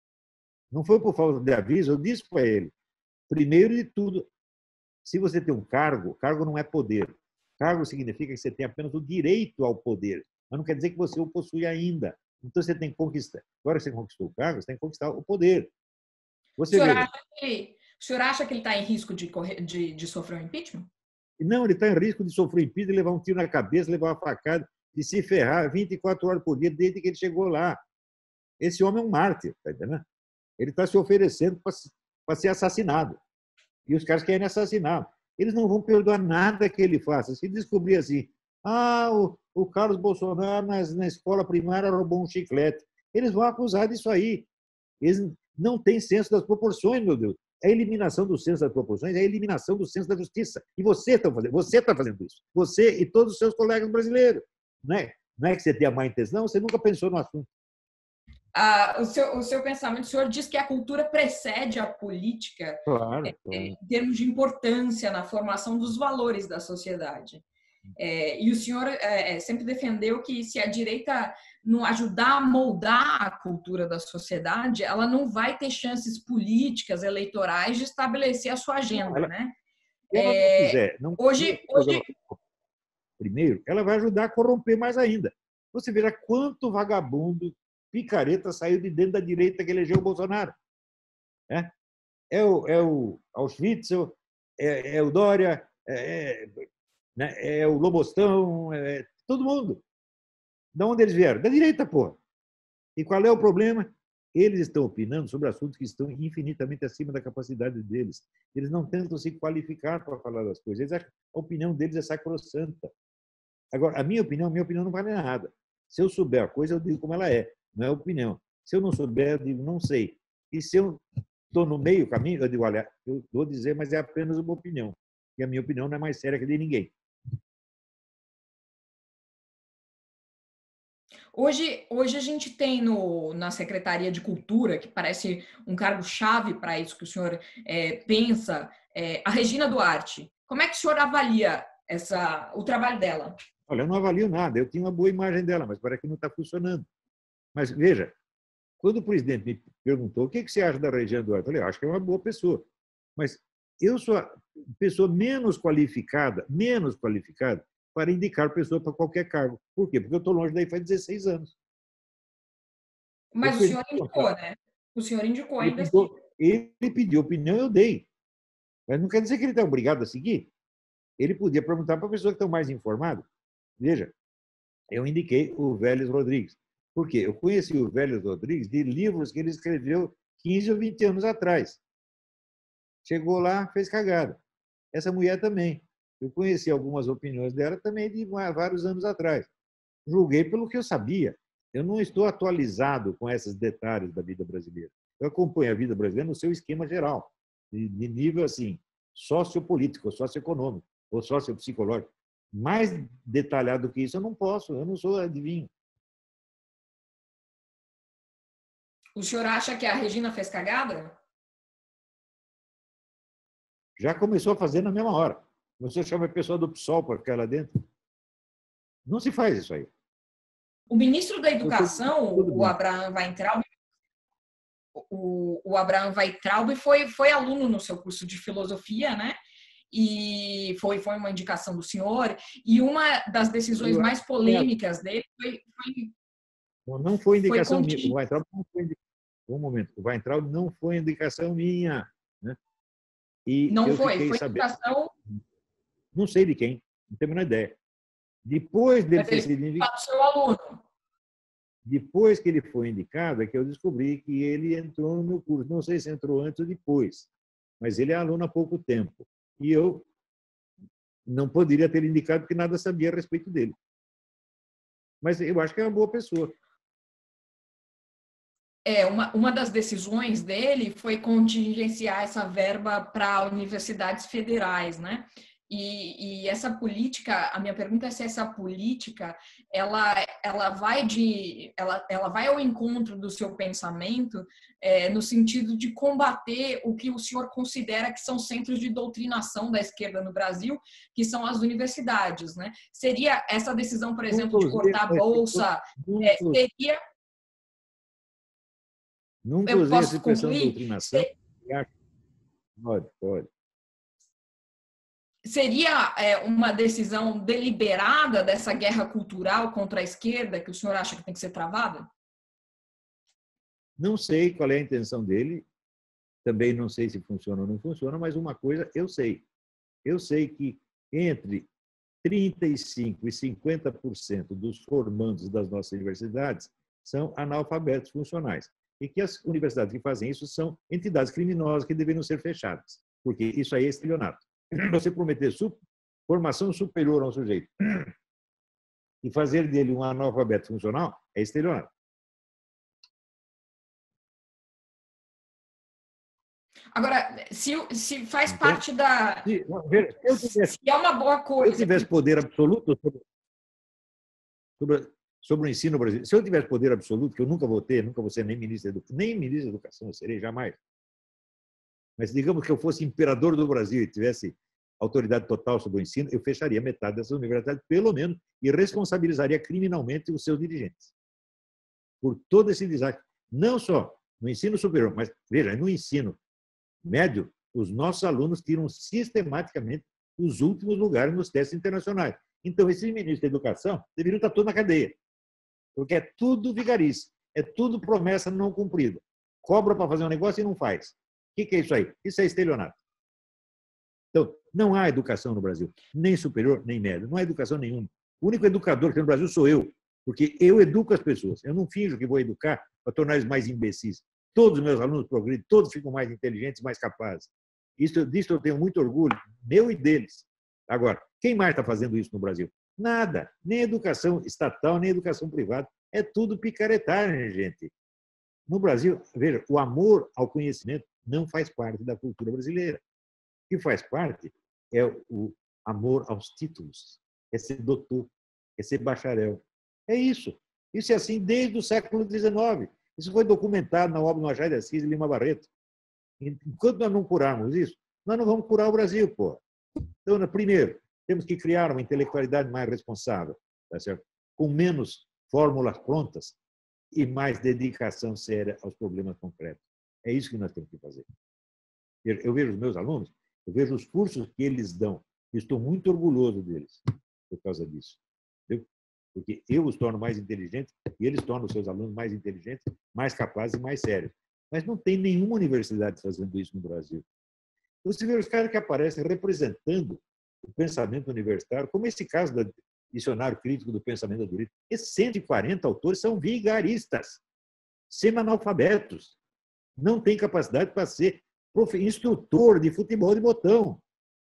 Não foi por falta de aviso, eu disse para ele. Primeiro de tudo, se você tem um cargo, cargo não é poder. Cargo significa que você tem apenas o direito ao poder, mas não quer dizer que você o possui ainda. Então você tem que conquistar. Agora que você conquistou o cargo, você tem que conquistar o poder. Você o, senhor acha que, o senhor acha que ele está em risco de, correr, de, de sofrer um impeachment? Não, ele está em risco de sofrer impeachment, levar um tiro na cabeça, levar uma facada, de se ferrar vinte e quatro horas por dia desde que ele chegou lá. Esse homem é um mártir, tá entendendo? Ele está se oferecendo para ser assassinado. E os caras querem assassiná-lo. Eles não vão perdoar nada que ele faça. Se descobrir assim, ah, o, o Carlos Bolsonaro nas, na escola primária roubou um chiclete, eles vão acusar disso aí. Eles não têm senso das proporções, meu Deus. A eliminação do senso das proporções é a eliminação do senso da justiça. E você está fazendo, você está fazendo isso. Você e todos os seus colegas brasileiros. Não é, não é que você tenha má intenção, você nunca pensou no assunto. Ah, o, seu, o seu pensamento, o senhor diz que a cultura precede a política, Claro, é, claro. em termos de importância na formação dos valores da sociedade. É, e o senhor é, sempre defendeu que se a direita não ajudar a moldar a cultura da sociedade, ela não vai ter chances políticas, eleitorais de estabelecer a sua Não, agenda, ela, né? se ela não É, fizer, não fizer hoje, esse hoje programa primeiro, ela vai ajudar a corromper mais ainda. Você verá quanto vagabundo, picareta saiu de dentro da direita que elegeu o Bolsonaro. É, é, o, é o Auschwitz, é, é o Dória, é, é, né, é o Lobostão, é todo mundo. De onde eles vieram? Da direita, porra. E qual é o problema? Eles estão opinando sobre assuntos que estão infinitamente acima da capacidade deles. Eles não tentam se qualificar para falar das coisas. Eles acham que a opinião deles é sacrossanta. Agora, a minha opinião, a minha opinião não vale nada. Se eu souber a coisa, eu digo como ela é, não é opinião. Se eu não souber, eu digo não sei. E se eu estou no meio caminho, eu digo, olha, eu vou dizer, mas é apenas uma opinião. E a minha opinião não é mais séria que a de ninguém. Hoje, hoje a gente tem no, na Secretaria de Cultura, que parece um cargo-chave para isso que o senhor é, pensa, é, a Regina Duarte. Como é que o senhor avalia essa, o trabalho dela? Olha, eu não avalio nada. Eu tinha uma boa imagem dela, mas parece que não está funcionando. Mas veja, quando o presidente me perguntou o que você acha da Regina Duarte, eu falei, acho que é uma boa pessoa. Mas eu sou a pessoa menos qualificada, menos qualificada para indicar pessoa para qualquer cargo. Por quê? Porque eu estou longe daí faz dezesseis anos. Eu Mas o perdi senhor o indicou, contato. né? O senhor indicou Ele ainda assim. pediu, ele pediu opinião, eu dei. Mas não quer dizer que ele está obrigado a seguir. Ele podia perguntar para a pessoa que está mais informada. Veja, eu indiquei o Vélez Rodrigues. Por quê? Eu conheci o Vélez Rodrigues de livros que ele escreveu quinze ou vinte anos atrás. Chegou lá, fez cagada. Essa mulher também. Eu conheci algumas opiniões dela também de vários anos atrás. Julguei pelo que eu sabia. Eu não estou atualizado com esses detalhes da vida brasileira. Eu acompanho a vida brasileira no seu esquema geral, de nível assim, sociopolítico, socioeconômico ou sociopsicológico. Mais detalhado que isso eu não posso, eu não sou adivinho. O senhor acha que a Regina fez cagada? Já começou a fazer na mesma hora. Você chama a pessoa do PSOL para ficar lá dentro. Não se faz isso aí. O ministro da Eu tô, Educação, tudo o bem. Abraham Weintraub, o, o Abraham Weintraub foi, foi aluno no seu curso de filosofia, né? E foi, foi uma indicação do senhor. E uma das decisões mais polêmicas dele foi, foi, não foi foi indicação minha. O contingente. Weintraub não foi indicação. Um momento. O Weintraub não foi indicação minha. Né? E Não eu foi, fiquei foi sabendo. indicação. Não sei de quem, não tenho a menor ideia. Depois dele Mas ter ele sido foi indicado, do seu aluno. depois que ele foi indicado, é que eu descobri que ele entrou no meu curso. Não sei se entrou antes ou depois, mas ele é aluno há pouco tempo. E eu não poderia ter indicado porque nada sabia a respeito dele. Mas eu acho que é uma boa pessoa. É, uma, uma das decisões dele foi contingenciar essa verba para universidades federais, né? E, e essa política, a minha pergunta é se essa política ela, ela vai de ela, ela vai ao encontro do seu pensamento é, no sentido de combater o que o senhor considera que são centros de doutrinação da esquerda no Brasil, que são as universidades, né? Seria essa decisão, por exemplo, de cortar a bolsa, é, nunca, seria nunca eu usei essa posso expressão concluir? doutrinação. Pode, pode. Seria é, uma decisão deliberada dessa guerra cultural contra a esquerda que o senhor acha que tem que ser travada? Não sei qual é a intenção dele, também não sei se funciona ou não funciona, mas uma coisa eu sei. Eu sei que entre trinta e cinco por cento e cinquenta por cento dos formandos das nossas universidades são analfabetos funcionais. E que as universidades que fazem isso são entidades criminosas que deveriam ser fechadas, porque isso aí é estelionato. Você prometer formação superior a um sujeito e fazer dele um analfabeto funcional é estelionato. Agora, se, se faz parte da... Se, eu tivesse, se é uma boa coisa... se eu tivesse poder absoluto sobre, sobre sobre o ensino brasileiro. Se eu tivesse poder absoluto, que eu nunca vou ter, nunca vou ser nem ministro da Educação, nem ministro da Educação, eu serei jamais. Mas digamos que eu fosse imperador do Brasil e tivesse autoridade total sobre o ensino, eu fecharia metade dessas universidades, pelo menos, e responsabilizaria criminalmente os seus dirigentes por todo esse desastre. Não só no ensino superior, mas, veja, no ensino médio, os nossos alunos tiram sistematicamente os últimos lugares nos testes internacionais. Então, esses ministros da educação deveriam estar todos na cadeia, porque é tudo vigarice, é tudo promessa não cumprida. Cobra para fazer um negócio e não faz. O que é isso aí? Isso é estelionato. Então, não há educação no Brasil, nem superior, nem média. Não há educação nenhuma. O único educador que tem no Brasil sou eu, porque eu educo as pessoas. Eu não finjo que vou educar para tornar eles mais imbecis. Todos os meus alunos progridem, todos ficam mais inteligentes, mais capazes. Isso, disso eu tenho muito orgulho, meu e deles. Agora, quem mais está fazendo isso no Brasil? Nada. Nem educação estatal, nem educação privada. É tudo picaretagem, gente. No Brasil, veja, o amor ao conhecimento não faz parte da cultura brasileira. O que faz parte é o amor aos títulos. É ser doutor, é ser bacharel. É isso. Isso é assim desde o século dezenove. Isso foi documentado na obra do Machado de Assis e Lima Barreto. Enquanto nós não curarmos isso, nós não vamos curar o Brasil, pô. Então, primeiro, temos que criar uma intelectualidade mais responsável, tá certo? Com menos fórmulas prontas e mais dedicação séria aos problemas concretos. É isso que nós temos que fazer. Eu vejo os meus alunos, eu vejo os cursos que eles dão, e estou muito orgulhoso deles por causa disso. Entendeu? Porque eu os torno mais inteligentes e eles tornam os seus alunos mais inteligentes, mais capazes e mais sérios. Mas não tem nenhuma universidade fazendo isso no Brasil. Você vê os caras que aparecem representando o pensamento universitário, como esse caso do Dicionário Crítico do Pensamento da Direita. Esses cento e quarenta autores são vigaristas, semi-analfabetos, não têm capacidade para ser instrutor de futebol de botão.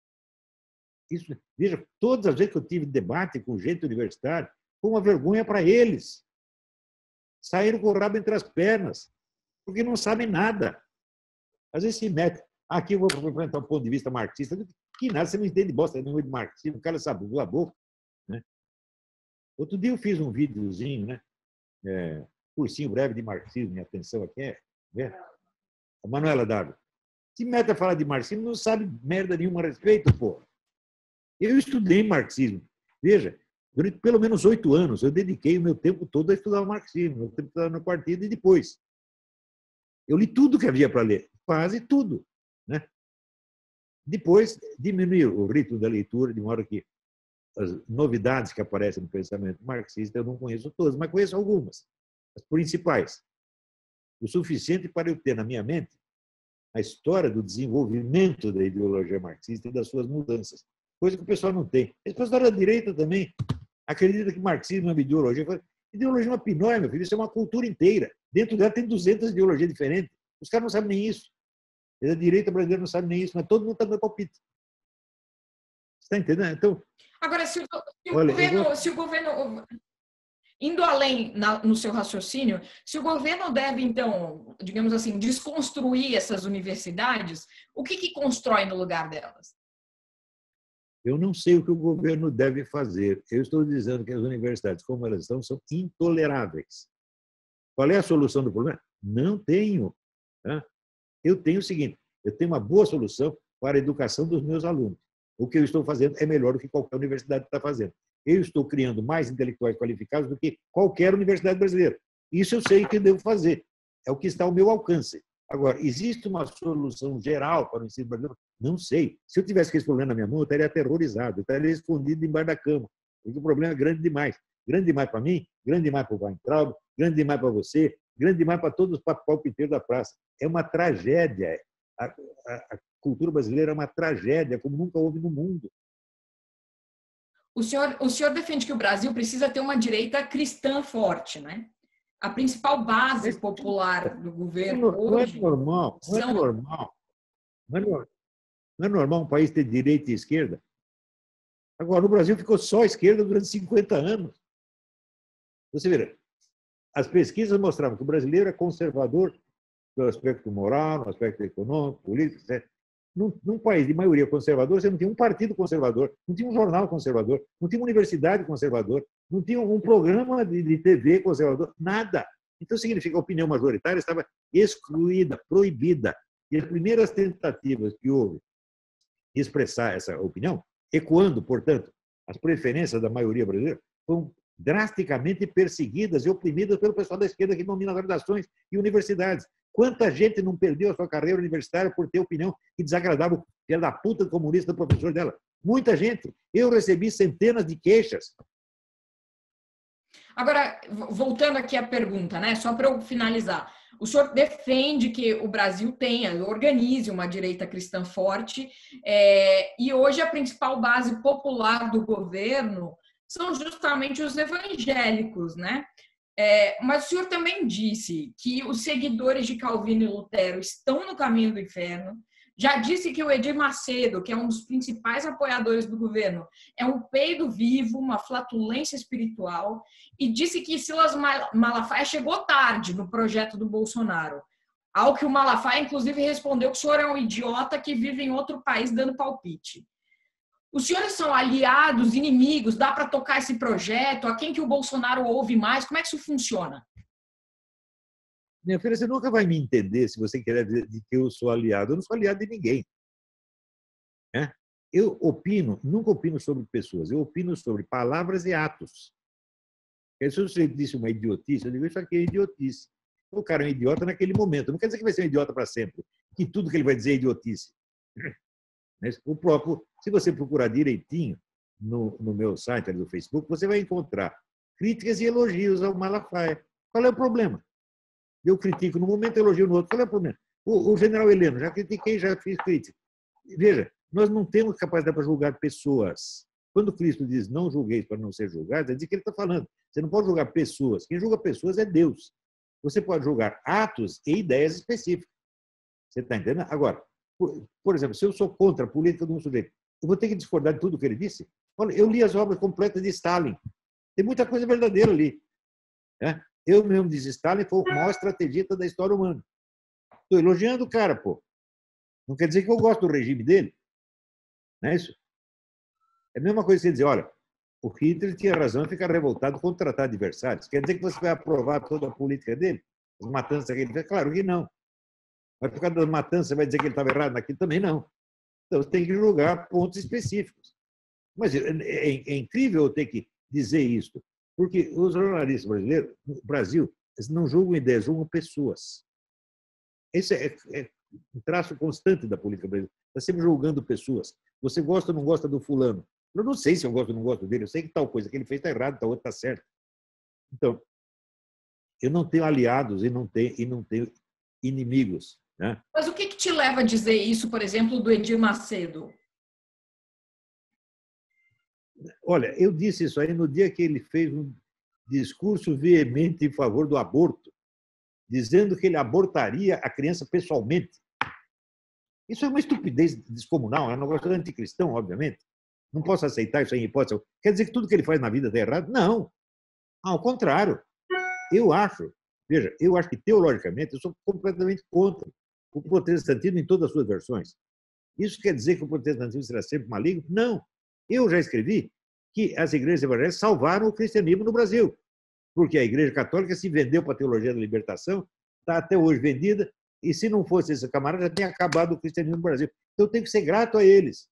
Isso, veja, todas as vezes que eu tive debate com gente universitária, foi uma vergonha para eles. Saíram com o rabo entre as pernas, porque não sabem nada. Às vezes se metem. Aqui eu vou apresentar um ponto de vista marxista. Que nada, você não entende bosta nenhuma de marxismo, o cara sabe a boca. Né? Outro dia eu fiz um videozinho, né? É, cursinho breve de marxismo, minha atenção aqui é. Né? A Manuela Dávila. Se mete a falar de marxismo, não sabe merda nenhuma a respeito, pô. Eu estudei marxismo. Veja, durante pelo menos oito anos, eu dediquei o meu tempo todo a estudar o marxismo, meu tempo estudar no partido e depois. Eu li tudo que havia para ler, quase tudo. Né? Depois, diminuiu o ritmo da leitura, de modo que as novidades que aparecem no pensamento marxista eu não conheço todas, mas conheço algumas, as principais. O suficiente para eu ter na minha mente a história do desenvolvimento da ideologia marxista e das suas mudanças, coisa que o pessoal não tem. Esse pessoal da direita também acredita que marxismo é uma ideologia. Ideologia é uma pinóia, meu filho, isso é uma cultura inteira. Dentro dela tem duzentas ideologias diferentes. Os caras não sabem nem isso. A direita brasileira não sabe nem isso, mas todo mundo está dando palpite. Você está entendendo? Então, agora, se o, se o olha, governo, vou... se o governo, indo além na, no seu raciocínio, se o governo deve, então, digamos assim, desconstruir essas universidades, o que, que constrói no lugar delas? Eu não sei o que o governo deve fazer. Eu estou dizendo que as universidades, como elas estão, são intoleráveis. Qual é a solução do problema? Não tenho. Tá? Eu tenho o seguinte, eu tenho uma boa solução para a educação dos meus alunos. O que eu estou fazendo é melhor do que qualquer universidade está fazendo. Eu estou criando mais intelectuais qualificados do que qualquer universidade brasileira. Isso eu sei que devo fazer. É o que está ao meu alcance. Agora, existe uma solução geral para o ensino brasileiro? Não sei. Se eu tivesse com esse problema na minha mão, eu estaria aterrorizado, eu estaria escondido embaixo da cama, porque o problema é grande demais. Grande demais para mim, grande demais para o Weintraub, grande demais para você, grande demais para todos os palpiteiros da praça. É uma tragédia. A, a, a cultura brasileira é uma tragédia, como nunca houve no mundo. O senhor, o senhor defende que o Brasil precisa ter uma direita cristã forte, né? A principal base popular do governo não, não hoje... É normal, não são... é normal. Não é, não é normal um país ter direita e esquerda? Agora, no Brasil ficou só a esquerda durante cinquenta anos. Você vê, as pesquisas mostravam que o brasileiro é conservador no aspecto moral, no aspecto econômico, político, etcétera. Num, num país de maioria conservadora, você não tinha um partido conservador, não tinha um jornal conservador, não tinha uma universidade conservadora. não tinha um programa de, de T V conservador, nada. Então, significa que a opinião majoritária estava excluída, proibida. E as primeiras tentativas que houve de expressar essa opinião, ecoando, portanto, as preferências da maioria brasileira, foram drasticamente perseguidas e oprimidas pelo pessoal da esquerda que domina as redações e universidades. Quanta gente não perdeu a sua carreira universitária por ter opinião que desagradava o filho da puta comunista do professor dela? Muita gente. Eu recebi centenas de queixas. Agora, voltando aqui à pergunta, né? Só para eu finalizar. O senhor defende que o Brasil tenha, organize uma direita cristã forte, é, e hoje a principal base popular do governo são justamente os evangélicos, né? É, mas o senhor também disse que os seguidores de Calvino e Lutero estão no caminho do inferno. Já disse que o Edir Macedo, que é um dos principais apoiadores do governo, é um peido vivo, uma flatulência espiritual, e disse que Silas Malafaia chegou tarde no projeto do Bolsonaro. Ao que o Malafaia, inclusive, respondeu que o senhor é um idiota que vive em outro país dando palpite. Os senhores são aliados, inimigos? Dá para tocar esse projeto? A quem que o Bolsonaro ouve mais? Como é que isso funciona? Minha filha, você nunca vai me entender se você quer dizer que eu sou aliado. Eu não sou aliado de ninguém. É? Eu opino, nunca opino sobre pessoas, eu opino sobre palavras e atos. Se você disse uma idiotice, eu digo, isso aqui é idiotice. O cara é um idiota naquele momento. Não quer dizer que vai ser um idiota para sempre, que tudo que ele vai dizer é idiotice. O próprio, se você procurar direitinho no, no meu site, ali do Facebook, você vai encontrar críticas e elogios ao Malafaia. Qual é o problema? Eu critico no momento, elogio no outro. Qual é o problema? O, o general Heleno, já critiquei, já fiz crítica. Veja, nós não temos capacidade para julgar pessoas. Quando Cristo diz não julgueis para não ser julgados, é disso que ele está falando. Você não pode julgar pessoas. Quem julga pessoas é Deus. Você pode julgar atos e ideias específicas. Você está entendendo? Agora, por, por exemplo, se eu sou contra a política de um sujeito, eu vou ter que discordar de tudo o que ele disse? Olha, eu li as obras completas de Stalin. Tem muita coisa verdadeira ali. Né? Eu mesmo disse, Stalin foi o maior estrategista da história humana. Estou elogiando o cara, pô. Não quer dizer que eu gosto do regime dele. Não é isso? É a mesma coisa que você dizer, olha, o Hitler tinha razão em ficar revoltado contra tratar adversários. Quer dizer que você vai aprovar toda a política dele? As matanças que ele fez? Claro que não. Mas por causa das matanças, você vai dizer que ele estava errado naquilo? Também não. Então, você tem que julgar pontos específicos. Mas é, é, é incrível eu ter que dizer isso, porque os jornalistas brasileiros, no Brasil, eles não julgam ideias, julgam pessoas. Esse é, é um traço constante da política brasileira. Está sempre julgando pessoas. Você gosta ou não gosta do fulano? Eu não sei se eu gosto ou não gosto dele. Eu sei que tal coisa que ele fez está errado, tal outra está certa. Então, eu não tenho aliados e não tenho, e não tenho inimigos. Né? Mas o que, que te leva a dizer isso, por exemplo, do Edir Macedo? Olha, eu disse isso aí no dia que ele fez um discurso veemente em favor do aborto, dizendo que ele abortaria a criança pessoalmente. Isso é uma estupidez descomunal, é um negócio anticristão, obviamente. Não posso aceitar isso em hipótese. Quer dizer que tudo que ele faz na vida está errado? Não. Ao contrário. Eu acho, veja, eu acho que teologicamente eu sou completamente contra o protestantismo em todas as suas versões. Isso quer dizer que o protestantismo será sempre maligno? Não. Eu já escrevi que as igrejas evangélicas salvaram o cristianismo no Brasil, porque a Igreja Católica se vendeu para a teologia da libertação, está até hoje vendida, e se não fosse esse camarada, já tinha acabado o cristianismo no Brasil. Então, eu tenho que ser grato a eles.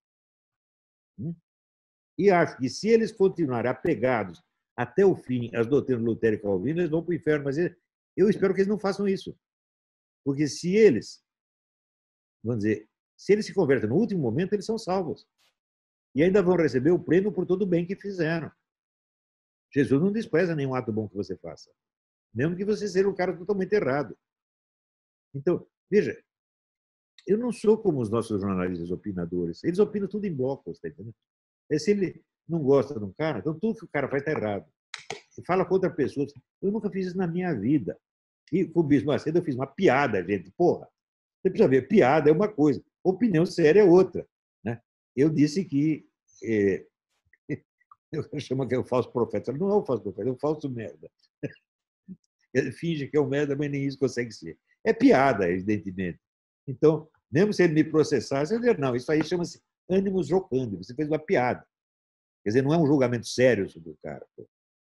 E acho que se eles continuarem apegados até o fim às doutrinas de Lutero e Calvino, eles vão para o inferno. Mas eu espero que eles não façam isso. Porque se eles, vamos dizer, se eles se convertem no último momento, eles são salvos. E ainda vão receber o prêmio por todo o bem que fizeram. Jesus não despreza nenhum ato bom que você faça. Mesmo que você seja um cara totalmente errado. Então, veja, eu não sou como os nossos jornalistas opinadores. Eles opinam tudo em bloco, está entendendo? É, se ele não gosta de um cara, então tudo que o cara faz está errado. Ele fala contra pessoas. Eu nunca fiz isso na minha vida. E com o Bispo Macedo eu fiz uma piada, gente. Porra, você precisa ver, piada é uma coisa, opinião séria é outra. Né? Eu disse que... É, eu chamo que é o falso profeta. Não é o falso profeta, é o falso merda. Ele finge que é um merda, mas nem isso consegue ser. É piada, evidentemente. Então, mesmo se ele me processasse, eu diria, não, isso aí chama-se ânimos jocando. Você fez uma piada. Quer dizer, não é um julgamento sério sobre o cara.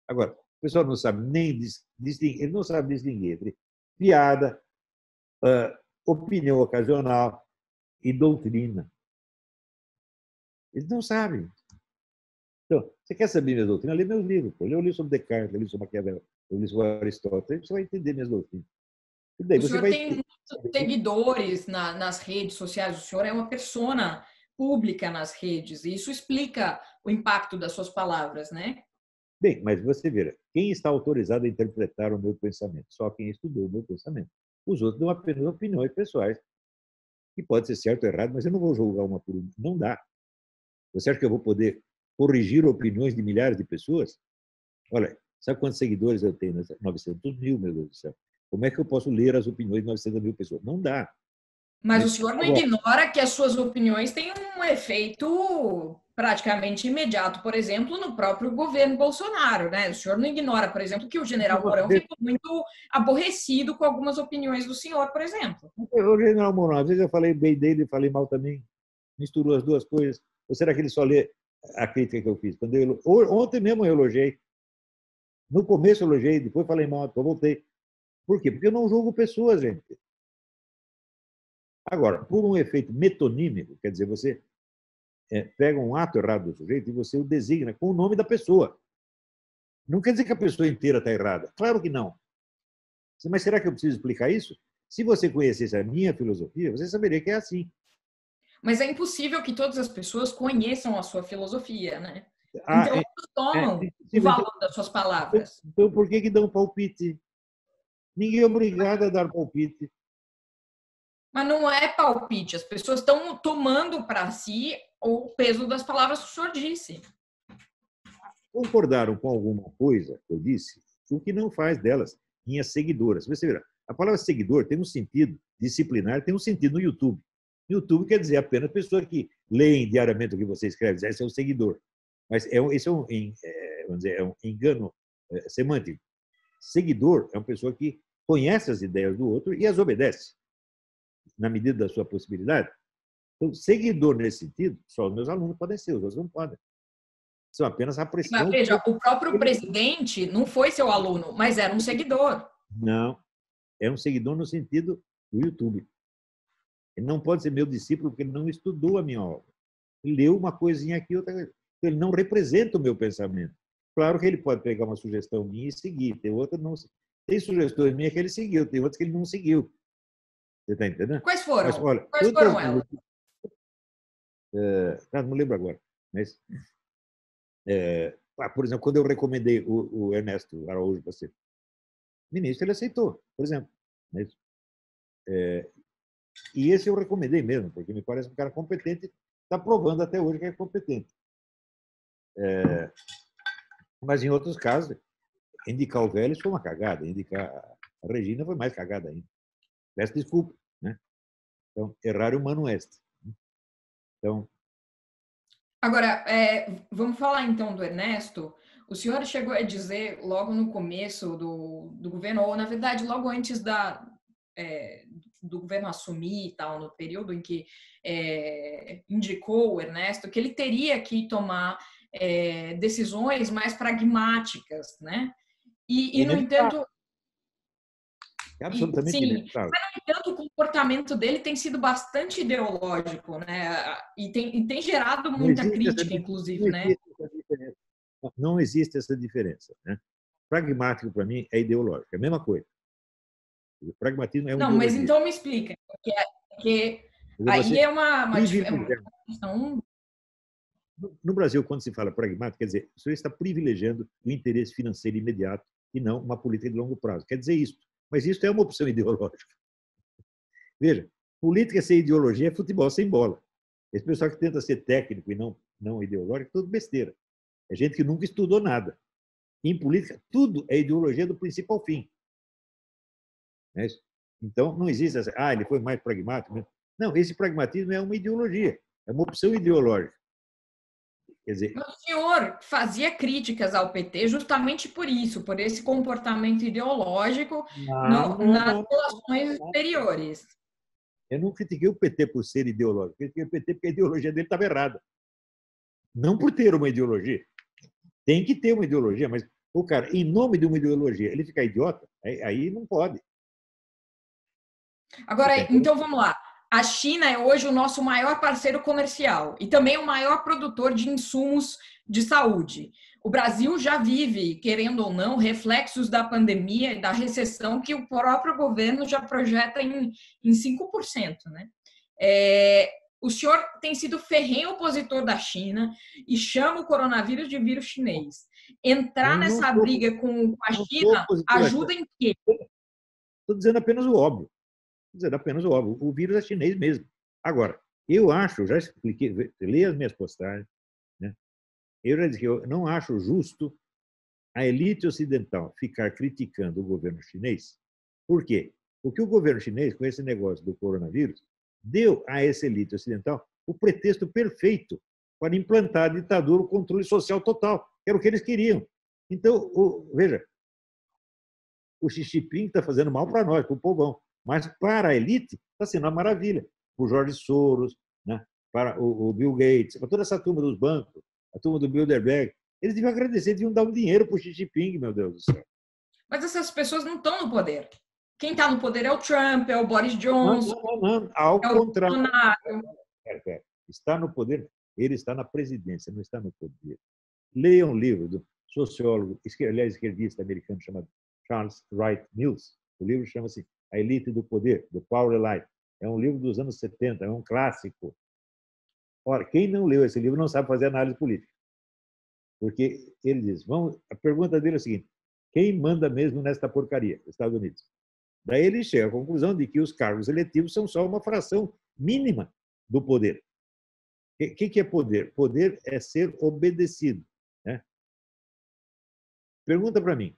Agora, o pessoal não sabe nem distinguir, ele não sabe distinguir entre piada, uh, opinião ocasional e doutrina. Eles não sabem. Então, você quer saber minha doutrina? Lê meus livros. Pô. Eu li sobre Descartes, eu li sobre Maquiavel, eu li sobre Aristóteles, você vai entender minhas doutrinas. E daí, o senhor tem ter... muitos seguidores na, nas redes sociais, o senhor é uma persona pública nas redes, e isso explica o impacto das suas palavras, né? Bem, mas você vê, quem está autorizado a interpretar o meu pensamento? Só quem estudou o meu pensamento. Os outros dão apenas opiniões pessoais, que pode ser certo ou errado, mas eu não vou julgar uma por uma. Não dá. Você acha que eu vou poder corrigir opiniões de milhares de pessoas? Olha, sabe quantos seguidores eu tenho? novecentos mil, meu Deus do céu. Como é que eu posso ler as opiniões de novecentas mil pessoas? Não dá. Mas o senhor não ignora que as suas opiniões têm um efeito praticamente imediato, por exemplo, no próprio governo Bolsonaro, né? O senhor não ignora, por exemplo, que o general Mourão ficou muito aborrecido com algumas opiniões do senhor, por exemplo. O general Mourão, às vezes eu falei bem dele e falei mal também. Misturou as duas coisas. Ou será que ele só lê a crítica que eu fiz? Quando eu, ontem mesmo eu elogiei. No começo eu elogiei, depois falei mal, depois voltei. Por quê? Porque eu não julgo pessoas, gente. Agora, por um efeito metonímico, quer dizer, você é, pega um ato errado do sujeito e você o designa com o nome da pessoa. Não quer dizer que a pessoa inteira está errada. Claro que não. Mas será que eu preciso explicar isso? Se você conhecesse a minha filosofia, você saberia que é assim. Mas é impossível que todas as pessoas conheçam a sua filosofia, né? Ah, então, é, elas tomam é, o valor então, das suas palavras. Então, por que que dão palpite? Ninguém é obrigado a dar palpite. Mas não é palpite. As pessoas estão tomando para si o peso das palavras que o senhor disse. Concordaram com alguma coisa que eu disse, o que não faz delas minhas seguidoras. Você verá, a palavra seguidor tem um sentido disciplinar, tem um sentido no YouTube. YouTube quer dizer apenas pessoas que leem diariamente o que você escreve, esse é o seguidor. Mas é um, esse é um, é, vamos dizer, é um engano é, semântico. Seguidor é uma pessoa que conhece as ideias do outro e as obedece, na medida da sua possibilidade. Então, seguidor nesse sentido, só os meus alunos podem ser, os outros não podem. São apenas a pressão. Mas veja, o próprio presidente não foi seu aluno, mas era um seguidor. Não, é um seguidor no sentido do YouTube. Ele não pode ser meu discípulo porque ele não estudou a minha obra. Ele leu uma coisinha aqui, outra coisa. Ele não representa o meu pensamento. Claro que ele pode pegar uma sugestão minha e seguir, tem outra não. Tem sugestões minhas que ele seguiu, tem outras que ele não seguiu. Você está entendendo? Quais foram? Mas, olha, Quais foram elas? É, não lembro agora. Mas, é, por exemplo, quando eu recomendei o, o Ernesto Araújo para ser ministro, ele aceitou, por exemplo. Mas, é, e esse eu recomendei mesmo, porque me parece um cara competente, está provando até hoje que é competente. É, mas, em outros casos, indicar o Vélez foi uma cagada, indicar a Regina foi mais cagada ainda. Peço desculpa. Né? Então, errar humano est. Então, agora, é, vamos falar então do Ernesto. O senhor chegou a dizer logo no começo do, do governo, ou na verdade logo antes da, é, do governo assumir e tal, no período em que é, indicou o Ernesto, que ele teria que tomar é, decisões mais pragmáticas, né? E, e no entanto... É absolutamente Sim, inevitável. mas, no entanto, o comportamento dele tem sido bastante ideológico, né? E tem, e tem gerado muita crítica, inclusive, não né? Existe essa diferença. Não existe essa diferença. Né? Pragmático, para mim, é ideológico. É a mesma coisa. O pragmatismo é um Não, mas então me explica. Porque, porque aí é uma, uma, é uma questão... No Brasil, quando se fala pragmático, quer dizer, o senhor está privilegiando o interesse financeiro imediato e não uma política de longo prazo. Quer dizer isso. Mas isso é uma opção ideológica. Veja, política sem ideologia é futebol sem bola. Esse pessoal que tenta ser técnico e não, não ideológico, é tudo besteira. É gente que nunca estudou nada. Em política, tudo é ideologia do princípio ao fim. É isso? Então, não existe essa, ah, ele foi mais pragmático. Não, esse pragmatismo é uma ideologia, é uma opção ideológica. Quer dizer, mas o senhor fazia críticas ao P T justamente por isso, por esse comportamento ideológico não, no, não, nas não, relações não, exteriores. Eu não critiquei o P T por ser ideológico, eu critiquei o P T porque a ideologia dele estava errada. Não por ter uma ideologia. Tem que ter uma ideologia, mas O cara, em nome de uma ideologia, ele fica idiota, aí, aí não pode. Agora, então vamos lá. A China é hoje o nosso maior parceiro comercial e também o maior produtor de insumos de saúde. O Brasil já vive, querendo ou não, reflexos da pandemia e da recessão que o próprio governo já projeta em, em cinco por cento, né? É, o senhor tem sido ferrenho opositor da China e chama o coronavírus de vírus chinês. Entrar Eu não nessa sou, briga com a não sou China opositor à China. ajuda em quê? Estou dizendo apenas o óbvio. Estou dizendo apenas o óbvio. O vírus é chinês mesmo. Agora, eu acho, já expliquei, leia as minhas postagens, né? Eu já disse que eu não acho justo a elite ocidental ficar criticando o governo chinês. Por quê? Porque o governo chinês, com esse negócio do coronavírus, deu a essa elite ocidental o pretexto perfeito para implantar a ditadura, o controle social total, que era o que eles queriam. Então, o, veja, o Xi Jinping está fazendo mal para nós, para o povão, mas para a elite está sendo uma maravilha. O Jorge Soros, né? Para o, o Bill Gates, para toda essa turma dos bancos, a turma do Bilderberg, eles deviam agradecer, deviam dar um dinheiro para o Xi Jinping, meu Deus do céu. Mas essas pessoas não estão no poder. Quem está no poder é o Trump, é o Boris Johnson, não, não, não. Ao é o contrário. Bolsonaro. Está no poder, ele está na presidência, não está no poder. Leia um livro do sociólogo, aliás, esquerdista americano chamado Charles Wright Mills. O livro chama-se A Elite do Poder, The Power Elite. É um livro dos anos setenta, é um clássico. Ora, quem não leu esse livro não sabe fazer análise política. Porque ele diz, vamos, a pergunta dele é a seguinte, quem manda mesmo nesta porcaria? Estados Unidos. Daí ele chega à conclusão de que os cargos eletivos são só uma fração mínima do poder. O que, que é poder? Poder é ser obedecido. Né? Pergunta para mim,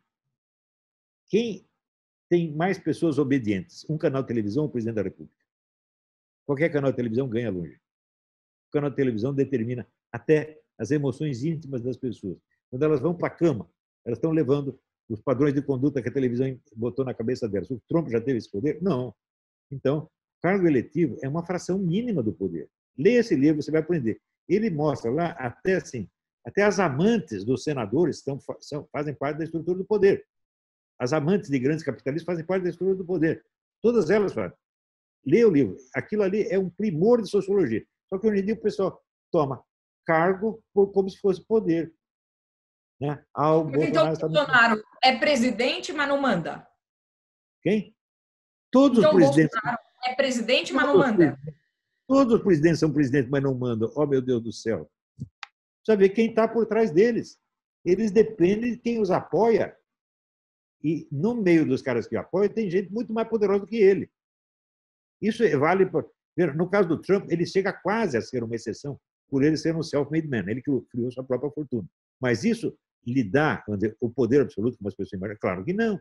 quem tem mais pessoas obedientes? Um canal de televisão ou o presidente da República? Qualquer canal de televisão ganha longe. O canal de televisão determina até as emoções íntimas das pessoas. Quando elas vão para a cama, elas estão levando os padrões de conduta que a televisão botou na cabeça delas. O Trump já teve esse poder? Não. Então, cargo eletivo é uma fração mínima do poder. Leia esse livro, você vai aprender. Ele mostra lá até assim, até as amantes dos senadores estão, são, fazem parte da estrutura do poder. As amantes de grandes capitalistas fazem parte da estrutura do poder. Todas elas fazem. Leia o livro. Aquilo ali é um primor de sociologia. Só que hoje em dia o pessoal toma cargo por, como se fosse poder. Né? Ah, o Então, Bolsonaro, Bolsonaro é presidente, mas não manda. Quem? Todos então, os presidentes. Bolsonaro é presidente, mas não manda. Todos os presidentes são presidentes, mas não mandam. Oh, meu Deus do céu. Precisa ver quem está por trás deles. Eles dependem de quem os apoia. E no meio dos caras que apoiam, tem gente muito mais poderosa do que ele. Isso vale para. No caso do Trump, ele chega quase a ser uma exceção por ele ser um self-made man, ele que criou sua própria fortuna. Mas isso lhe dá dizer, o poder absoluto, como as pessoas imaginam? Claro que não.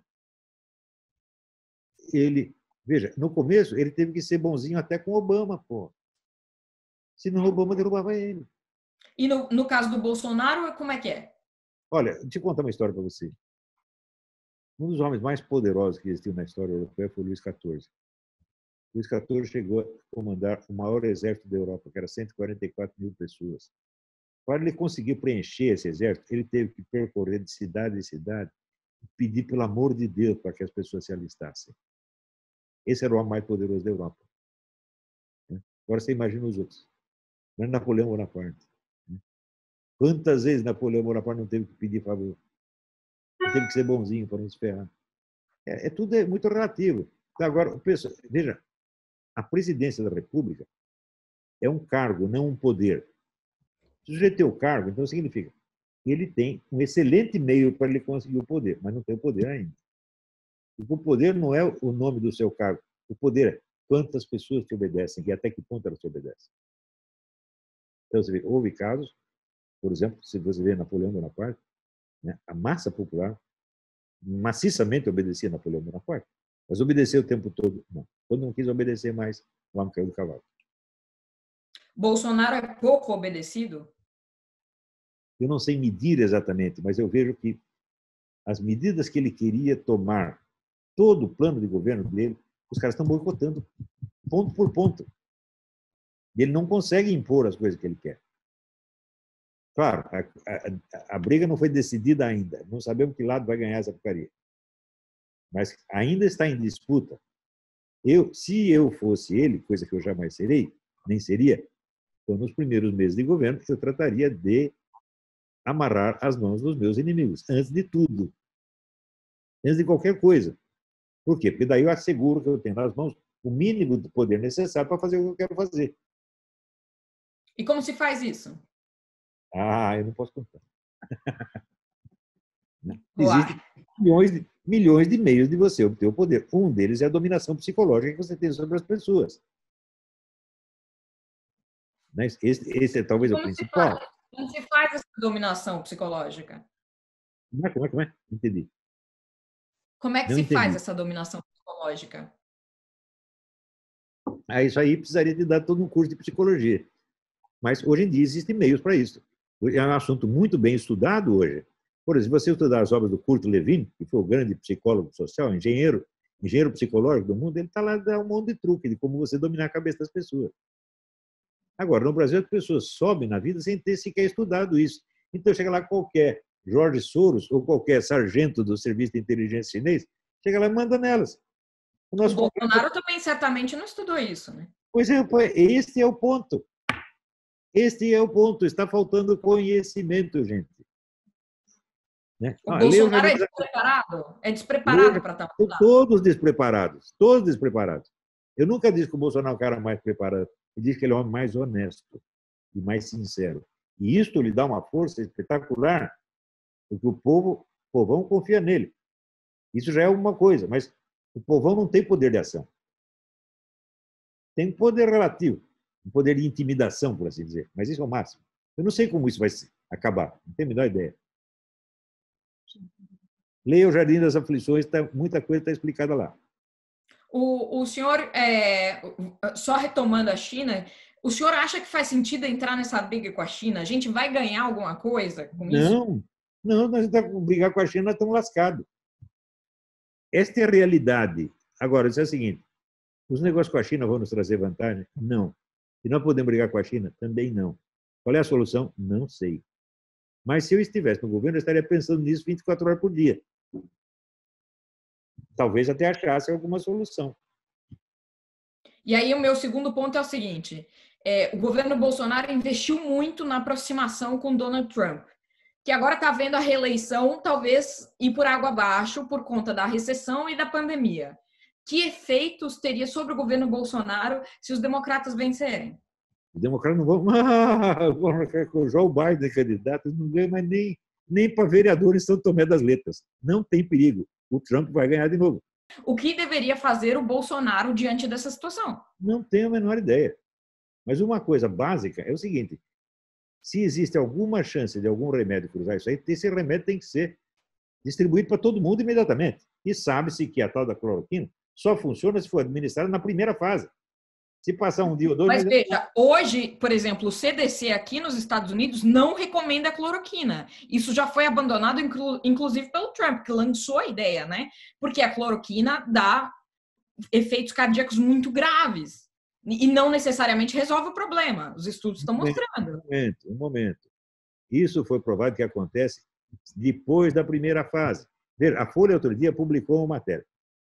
Ele, veja, no começo, ele teve que ser bonzinho até com Obama, pô. Senão Obama derrubava ele. E no, no caso do Bolsonaro, como é que é? Olha, deixa eu contar uma história para você. Um dos homens mais poderosos que existiu na história europeia foi Luís quatorze. Luís quatorze chegou a comandar o maior exército da Europa, que era cento e quarenta e quatro mil pessoas. Para ele conseguir preencher esse exército, ele teve que percorrer de cidade em cidade e pedir, pelo amor de Deus, para que as pessoas se alistassem. Esse era o homem mais poderoso da Europa. Agora você imagina os outros. Mas Napoleão Bonaparte. Quantas vezes Napoleão Bonaparte não teve que pedir favor? Não teve que ser bonzinho para não se ferrar. É, é tudo é muito relativo. Então, agora, pessoal, veja, a presidência da República é um cargo, não um poder. Se o sujeito tem o cargo, então significa que ele tem um excelente meio para ele conseguir o poder, mas não tem o poder ainda. O poder não é o nome do seu cargo. O poder é quantas pessoas te obedecem e até que ponto elas te obedecem. Então, você vê, houve casos, por exemplo, se você vê Napoleão Bonaparte, né, a massa popular maciçamente obedecia a Napoleão Bonaparte, mas obedeceu o tempo todo, não. Quando não quis obedecer mais, o homem caiu do cavalo. Bolsonaro é pouco obedecido? Eu não sei medir exatamente, mas eu vejo que as medidas que ele queria tomar, todo o plano de governo dele, os caras estão boicotando, ponto por ponto. E ele não consegue impor as coisas que ele quer. Claro, a, a, a briga não foi decidida ainda. Não sabemos que lado vai ganhar essa porcaria. Mas ainda está em disputa. Eu, se eu fosse ele, coisa que eu jamais serei, nem seria, então, nos primeiros meses de governo, eu trataria de amarrar as mãos dos meus inimigos, antes de tudo. Antes de qualquer coisa. Por quê? Porque daí eu asseguro que eu tenho nas mãos o mínimo de poder necessário para fazer o que eu quero fazer. E como se faz isso? Ah, eu não posso contar. Existem Uai. milhões de, milhões de meios de você obter o poder. Um deles é a dominação psicológica que você tem sobre as pessoas. Esse, esse é E talvez o como se faz, principal. como se faz essa dominação psicológica? Como é, como é, como é? Entendi. Como é que Não se faz entendi. essa dominação psicológica? Ah, isso aí precisaria de dar todo um curso de psicologia. Mas hoje em dia existem meios para isso. É um assunto muito bem estudado hoje. Por exemplo, se você estudar as obras do Kurt Lewin, que foi o grande psicólogo social, engenheiro, engenheiro psicológico do mundo, ele está lá dando um monte de truque de como você dominar a cabeça das pessoas. Agora, no Brasil, as pessoas sobem na vida sem ter sequer estudado isso. Então, chega lá qualquer Jorge Soros ou qualquer sargento do Serviço de Inteligência Chinês, chega lá e manda nelas. O O nosso Bolsonaro também certamente não estudou isso, né? Pois é, este é o ponto. Este é o ponto. Está faltando conhecimento, gente. Né? O Ah, leu já Bolsonaro é despreparado? É despreparado para estar lá. todos despreparados, todos despreparados. Eu nunca disse que o Bolsonaro é o cara mais preparado. Eu disse que ele é o homem mais honesto e mais sincero. E isto lhe dá uma força espetacular, porque o povo, o povão confia nele. Isso já é uma coisa, mas o povão não tem poder de ação. Tem poder relativo, um poder de intimidação, por assim dizer, mas isso é o máximo. Eu não sei como isso vai acabar, não tenho a menor ideia. Leia O Jardim das Aflições, tá, muita coisa está explicada lá. O, o senhor, é, só retomando a China, o senhor acha que faz sentido entrar nessa briga com a China? A gente vai ganhar alguma coisa com isso? Não, não, nós estamos brigar com a China, nós estamos lascados. Esta é a realidade. Agora, isso é o seguinte, os negócios com a China vão nos trazer vantagem? Não. E nós podemos brigar com a China? Também não. Qual é a solução? Não sei. Mas se eu estivesse no governo, eu estaria pensando nisso vinte e quatro horas por dia. Talvez até achasse alguma solução. E aí o meu segundo ponto é o seguinte, é, o governo Bolsonaro investiu muito na aproximação com Donald Trump, que agora está vendo a reeleição talvez ir por água abaixo por conta da recessão e da pandemia. Que efeitos teria sobre o governo Bolsonaro se os democratas vencerem? Os democratas não vão. Ah, o Joe Biden candidato, não ganha mais nem, nem para vereador em São Tomé das Letras. Não tem perigo. O Trump vai ganhar de novo. O que deveria fazer o Bolsonaro diante dessa situação? Não tenho a menor ideia. Mas uma coisa básica é o seguinte: se existe alguma chance de algum remédio cruzar isso aí, esse remédio tem que ser distribuído para todo mundo imediatamente. E sabe-se que a tal da cloroquina só funciona se for administrada na primeira fase. Se passar um dia ou dois... Mas veja, hoje, por exemplo, o C D C aqui nos Estados Unidos não recomenda a cloroquina. Isso já foi abandonado, inclu inclusive pelo Trump, que lançou a ideia, né? Porque a cloroquina dá efeitos cardíacos muito graves e não necessariamente resolve o problema. Os estudos estão mostrando. Um momento, um momento. Isso foi provado que acontece depois da primeira fase. Veja, a Folha outro dia publicou uma matéria.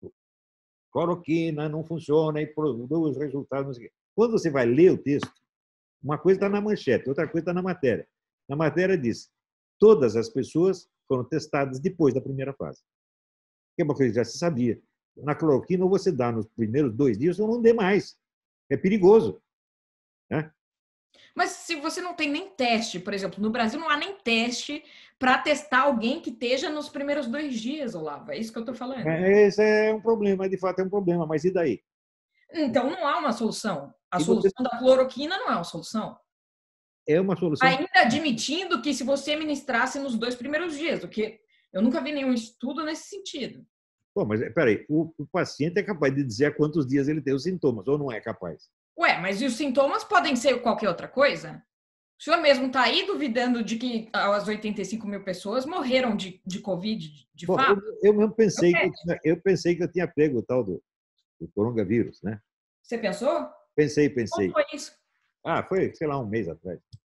Cloroquina não funciona e produz resultados. Quando você vai ler o texto, uma coisa está na manchete, outra coisa está na matéria. Na matéria diz: todas as pessoas foram testadas depois da primeira fase. Que é uma coisa que já se sabia. Na cloroquina, ou você dá nos primeiros dois dias, ou não dê mais. É perigoso. Né? Mas se você não tem nem teste, por exemplo, no Brasil não há nem teste para testar alguém que esteja nos primeiros dois dias, Olavo. É isso que eu estou falando. Esse é um problema, de fato é um problema, mas e daí? Então não há uma solução. A E solução você... da cloroquina não é uma solução. É uma solução. Ainda admitindo que se você ministrasse nos dois primeiros dias, o que eu nunca vi nenhum estudo nesse sentido. Pô, mas peraí, o, o paciente é capaz de dizer há quantos dias ele tem os sintomas, ou não é capaz? Ué, mas e os sintomas podem ser qualquer outra coisa? O senhor mesmo está aí duvidando de que as oitenta e cinco mil pessoas morreram de, de Covid, de, de Bom, fato? eu, eu mesmo pensei, okay. que eu, tinha, eu pensei que eu tinha pego o tal do, do coronavírus, né? Você pensou? Pensei, pensei. Como foi isso? Ah, foi, sei lá, um mês atrás.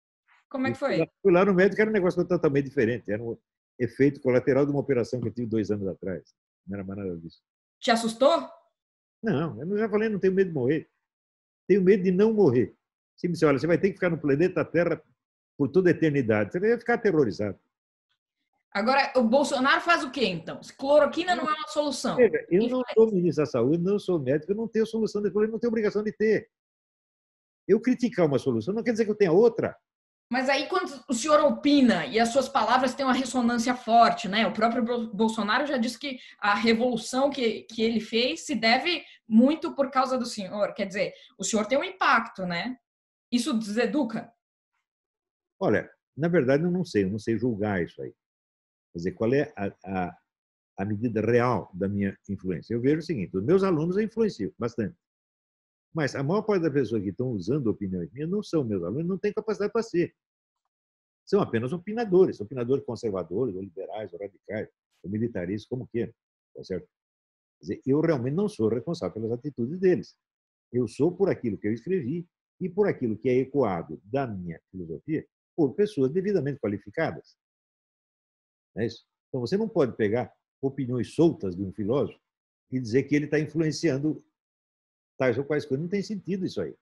Como é Eu que fui lá, foi? fui lá no médico, era um negócio totalmente diferente. Era um efeito colateral de uma operação que eu tive dois anos atrás. Não era mais nada disso. Te assustou? Não, eu já falei, não tenho medo de morrer. Tenho medo de não morrer. Se me disse, olha, você vai ter que ficar no planeta Terra por toda a eternidade, você vai ficar aterrorizado. Agora, o Bolsonaro faz o quê, então? Se cloroquina não é uma solução. Veja, eu não sou ministro da Saúde, não sou médico, eu não tenho solução desse problema, não tenho obrigação de ter. Eu criticar uma solução não quer dizer que eu tenha outra. Mas aí, quando o senhor opina e as suas palavras têm uma ressonância forte, né? O próprio Bolsonaro já disse que a revolução que, que ele fez se deve muito por causa do senhor. Quer dizer, o senhor tem um impacto, né? Isso deseduca? Olha, na verdade, eu não sei, eu não sei julgar isso aí. Quer dizer, qual é a, a, a medida real da minha influência? Eu vejo o seguinte, os meus alunos eu influencio bastante. Mas a maior parte das pessoas que estão usando opiniões minhas não são meus alunos, não têm capacidade para ser. São apenas opinadores, opinadores conservadores, ou liberais, ou radicais, ou militaristas, como queiram. Tá certo? Quer dizer, eu realmente não sou responsável pelas atitudes deles. Eu sou por aquilo que eu escrevi e por aquilo que é ecoado da minha filosofia por pessoas devidamente qualificadas. Não é isso? Então, você não pode pegar opiniões soltas de um filósofo e dizer que ele está influenciando tais ou quais coisas. Não tem sentido isso aí.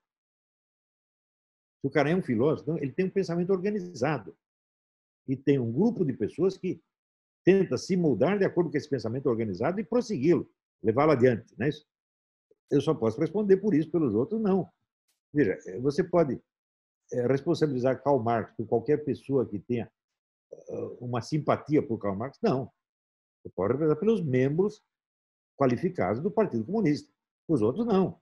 Se o cara é um filósofo, então, ele tem um pensamento organizado e tem um grupo de pessoas que tenta se moldar de acordo com esse pensamento organizado e prossegui-lo, levá-lo adiante. Não é isso? Eu só posso responder por isso, pelos outros, não. Veja, você pode responsabilizar Karl Marx por qualquer pessoa que tenha uma simpatia por Karl Marx? Não. Você pode responsabilizar pelos membros qualificados do Partido Comunista. Os outros, não.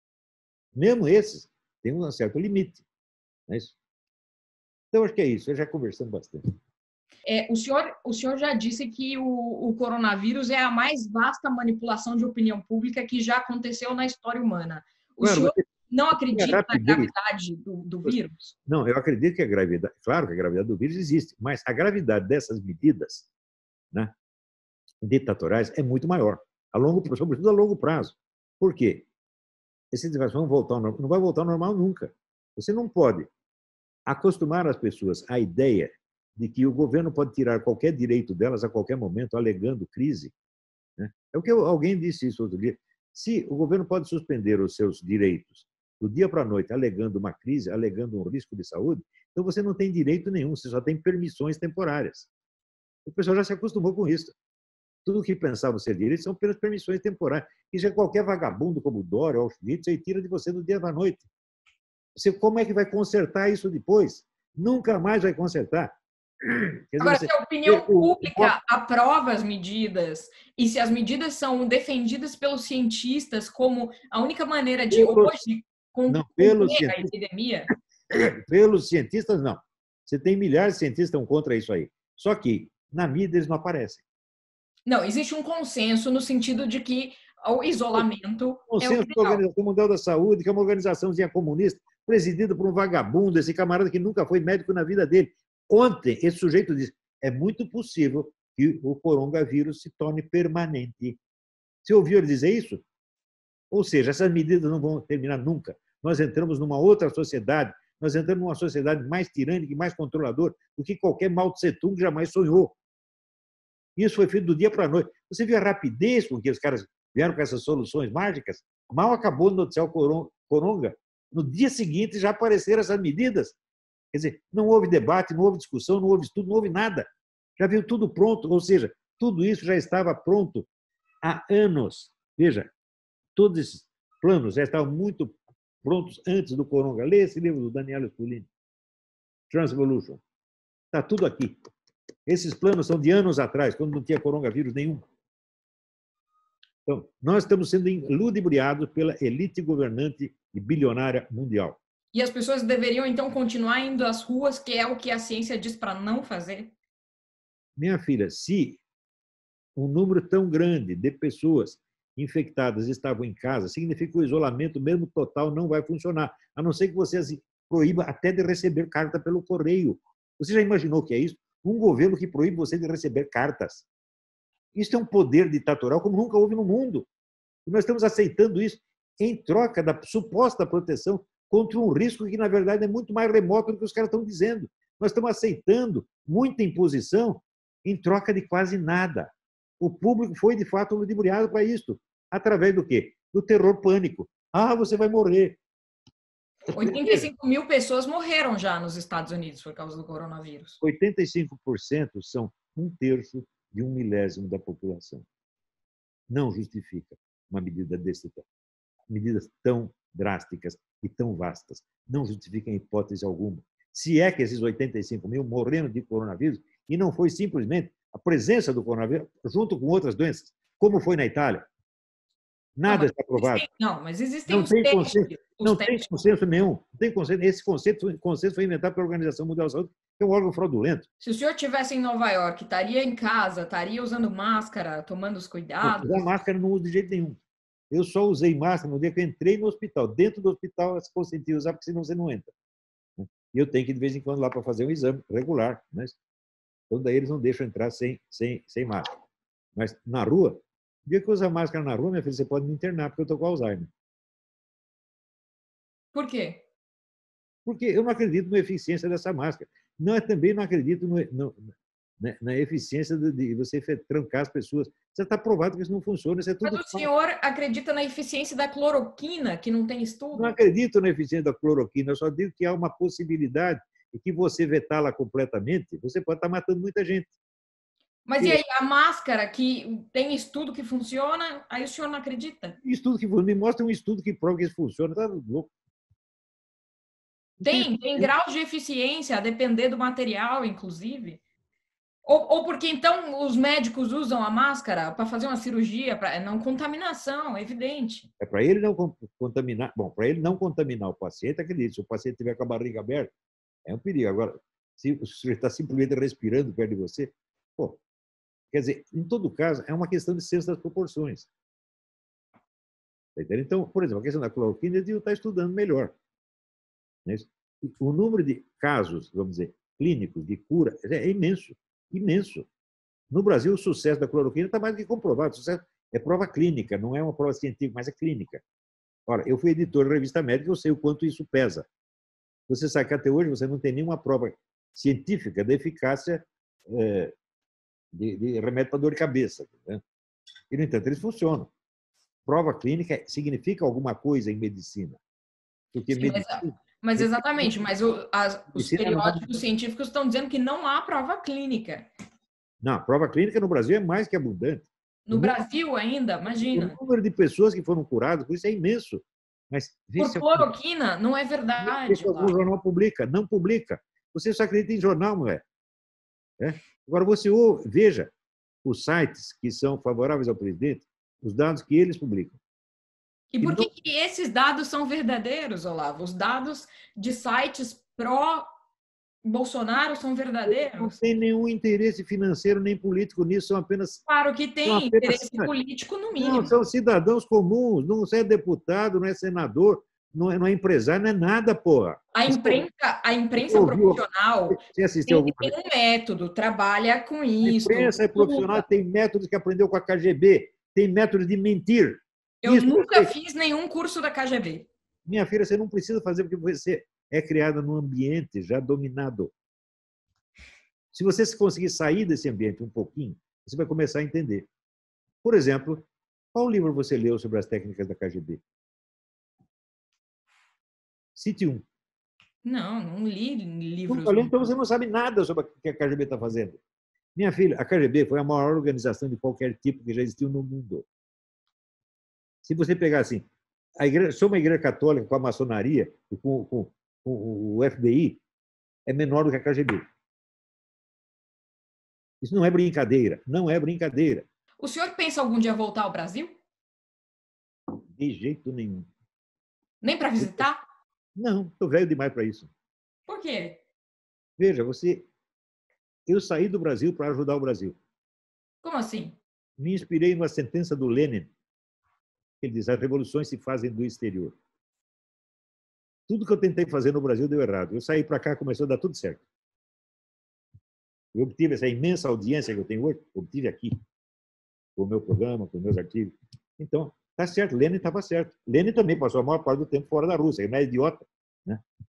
Mesmo esses têm um certo limite. Não é isso? Então, acho que é isso. Eu já conversamos bastante. É, o, senhor, o senhor já disse que o, o coronavírus é a mais vasta manipulação de opinião pública que já aconteceu na história humana. O Claro, senhor você, não acredita na rapidez, gravidade do, do vírus? Não, eu acredito que a gravidade, claro que a gravidade do vírus existe, mas a gravidade dessas medidas, né, ditatoriais é muito maior, a longo, sobretudo a longo prazo. Por quê? Esse vão voltar ao normal, não vai voltar ao normal nunca. Você não pode acostumar as pessoas à ideia de que o governo pode tirar qualquer direito delas a qualquer momento, alegando crise. Né? É o que alguém disse isso outro dia. Se o governo pode suspender os seus direitos do dia para a noite, alegando uma crise, alegando um risco de saúde, então você não tem direito nenhum, você só tem permissões temporárias. O pessoal já se acostumou com isso. Tudo que pensavam ser direito são apenas permissões temporárias. E já qualquer vagabundo como Dória ou Auschwitz aí tira de você do dia para a noite. Você, como é que vai consertar isso depois? Nunca mais vai consertar. Quer Agora, dizer, você, se a opinião pública o... aprova as medidas e se as medidas são defendidas pelos cientistas como a única maneira de pelos... hoje conter a epidemia? Pelos cientistas, não. Você tem milhares de cientistas que estão contra isso aí. Só que na mídia eles não aparecem. Não, existe um consenso no sentido de que o isolamento o consenso é o da Organização Mundial da Saúde, que é uma organizaçãozinha comunista, presidida por um vagabundo, esse camarada que nunca foi médico na vida dele. Ontem, esse sujeito disse, é muito possível que o coronavírus se torne permanente. Você ouviu ele dizer isso? Ou seja, essas medidas não vão terminar nunca. Nós entramos numa outra sociedade, nós entramos numa sociedade mais tirânica e mais controladora do que qualquer Mao Tse-tung jamais sonhou. Isso foi feito do dia para a noite. Você viu a rapidez com que os caras vieram com essas soluções mágicas? Mal acabou de noticiar o Coronga. No dia seguinte já apareceram essas medidas. Quer dizer, não houve debate, não houve discussão, não houve estudo, não houve nada. Já viu tudo pronto, ou seja, tudo isso já estava pronto há anos. Veja, todos esses planos já estavam muito prontos antes do Coronga. Leia esse livro do Daniel Spolini, Transvolution. Está tudo aqui. Esses planos são de anos atrás, quando não tinha coronavírus nenhum. Então, nós estamos sendo ludibriados pela elite governante e bilionária mundial. E as pessoas deveriam, então, continuar indo às ruas, que é o que a ciência diz para não fazer? Minha filha, se um número tão grande de pessoas infectadas estavam em casa, significa que o isolamento, mesmo total, não vai funcionar, a não ser que você as proíba até de receber carta pelo correio. Você já imaginou o que é isso? Um governo que proíbe você de receber cartas. Isso é um poder ditatorial como nunca houve no mundo. E nós estamos aceitando isso em troca da suposta proteção contra um risco que, na verdade, é muito mais remoto do que os caras estão dizendo. Nós estamos aceitando muita imposição em troca de quase nada. O público foi, de fato, ludibriado para isso. Através do quê? Do terror pânico. Ah, você vai morrer. oitenta e cinco mil pessoas morreram já nos Estados Unidos por causa do coronavírus. oitenta e cinco por cento são um terço de um milésimo da população. Não justifica uma medida desse tipo. Medidas tão drásticas e tão vastas. Não justificam em hipótese alguma. Se é que esses oitenta e cinco mil morreram de coronavírus e não foi simplesmente a presença do coronavírus junto com outras doenças, como foi na Itália. Nada não, está provado. Existem, não, mas existem não os tem testes. Consenso, não tem consenso nenhum. Não tem consenso. Esse conceito, consenso foi inventado pela Organização Mundial da Saúde, que é um órgão fraudulento. Se o senhor estivesse em Nova York, estaria em casa, estaria usando máscara, tomando os cuidados? Não, usar máscara não uso de jeito nenhum. Eu só usei máscara no dia que eu entrei no hospital. Dentro do hospital, se consenti usar, porque senão você não entra. E eu tenho que, de vez em quando, lá para fazer um exame regular. Né? Então, daí eles não deixam entrar sem, sem, sem máscara. Mas na rua, no dia que usa máscara na rua, minha filha, você pode me internar, porque eu estou com Alzheimer. Por quê? Porque eu não acredito na eficiência dessa máscara. Não, eu também não acredito no, no, na, na eficiência de, de você trancar as pessoas. Já está provado que isso não funciona. Isso é tudo. Mas o senhor acredita na eficiência da cloroquina, que não tem estudo? Não acredito na eficiência da cloroquina, eu só digo que há uma possibilidade e que você vetá-la completamente, você pode estar matando muita gente. Mas e aí, a máscara que tem estudo que funciona, aí o senhor não acredita? Estudo que me mostra um estudo que prova que isso funciona, tá louco. Tem, tem graus de eficiência, a depender do material, inclusive. Ou, ou porque, então, os médicos usam a máscara para fazer uma cirurgia, para não contaminação, é evidente. É para ele não contaminar. Bom, para ele não contaminar o paciente, acredite, se o paciente tiver com a barriga aberta, é um perigo. Agora, se o sujeito está simplesmente respirando perto de você, pô, quer dizer, em todo caso, é uma questão de senso das proporções. Então, por exemplo, a questão da cloroquina, eles está estudando melhor. O número de casos, vamos dizer, clínicos de cura é imenso, imenso. No Brasil, o sucesso da cloroquina está mais do que comprovado. O sucesso é prova clínica, não é uma prova científica, mas é clínica. Ora, eu fui editor de revista médica, eu sei o quanto isso pesa. Você sabe que até hoje você não tem nenhuma prova científica da eficácia é, de, de remédio para dor de cabeça. Né? E, no entanto, eles funcionam. Prova clínica significa alguma coisa em medicina. Porque Sim, medicina... mas, mas exatamente, mas o, as, os periódicos científicos estão dizendo que não há prova clínica. Não, a prova clínica no Brasil é mais que abundante. No Brasil ainda, imagina. O número de pessoas que foram curadas, por isso é imenso. Mas, por cloroquina, algum... não é verdade. Se algum jornal publica, não publica. Você só acredita em jornal, mulher. É? Agora, você ouve, veja os sites que são favoráveis ao presidente, os dados que eles publicam. E por que, não... que esses dados são verdadeiros, Olavo? Os dados de sites pró-Bolsonaro são verdadeiros? Não tem nenhum interesse financeiro nem político nisso, são apenas... Claro que tem apenas... interesse político, no mínimo. Não, são cidadãos comuns, não é deputado, não é senador, não é, não é empresário, não é nada, porra. A imprensa, a imprensa profissional tem, tem, tem um método, trabalha com isso. A imprensa é profissional, tem métodos que aprendeu com a K G B, tem métodos de mentir. Eu isso nunca você... fiz nenhum curso da K G B. Minha filha, você não precisa fazer porque você é criada num ambiente já dominado. Se você conseguir sair desse ambiente um pouquinho, você vai começar a entender. Por exemplo, qual livro você leu sobre as técnicas da K G B? Cite um. Não, não li livros. Não, então você não sabe nada sobre o que a K G B está fazendo. Minha filha, a K G B foi a maior organização de qualquer tipo que já existiu no mundo. Se você pegar assim, a igreja, sou uma igreja católica com a maçonaria e com, com, com o F B I, é menor do que a K G B. Isso não é brincadeira, não é brincadeira. O senhor pensa algum dia voltar ao Brasil? De jeito nenhum. Nem para visitar? Não, estou velho demais para isso. Por quê? Veja, você... Eu saí do Brasil para ajudar o Brasil. Como assim? Me inspirei numa sentença do Lenin. Ele diz, as revoluções se fazem do exterior. Tudo que eu tentei fazer no Brasil deu errado. Eu saí para cá, começou a dar tudo certo. Eu obtive essa imensa audiência que eu tenho hoje, obtive aqui, com o meu programa, com os meus artigos. Então, tá certo, Lenin estava certo. Lenin também passou a maior parte do tempo fora da Rússia, ele não é idiota. Né?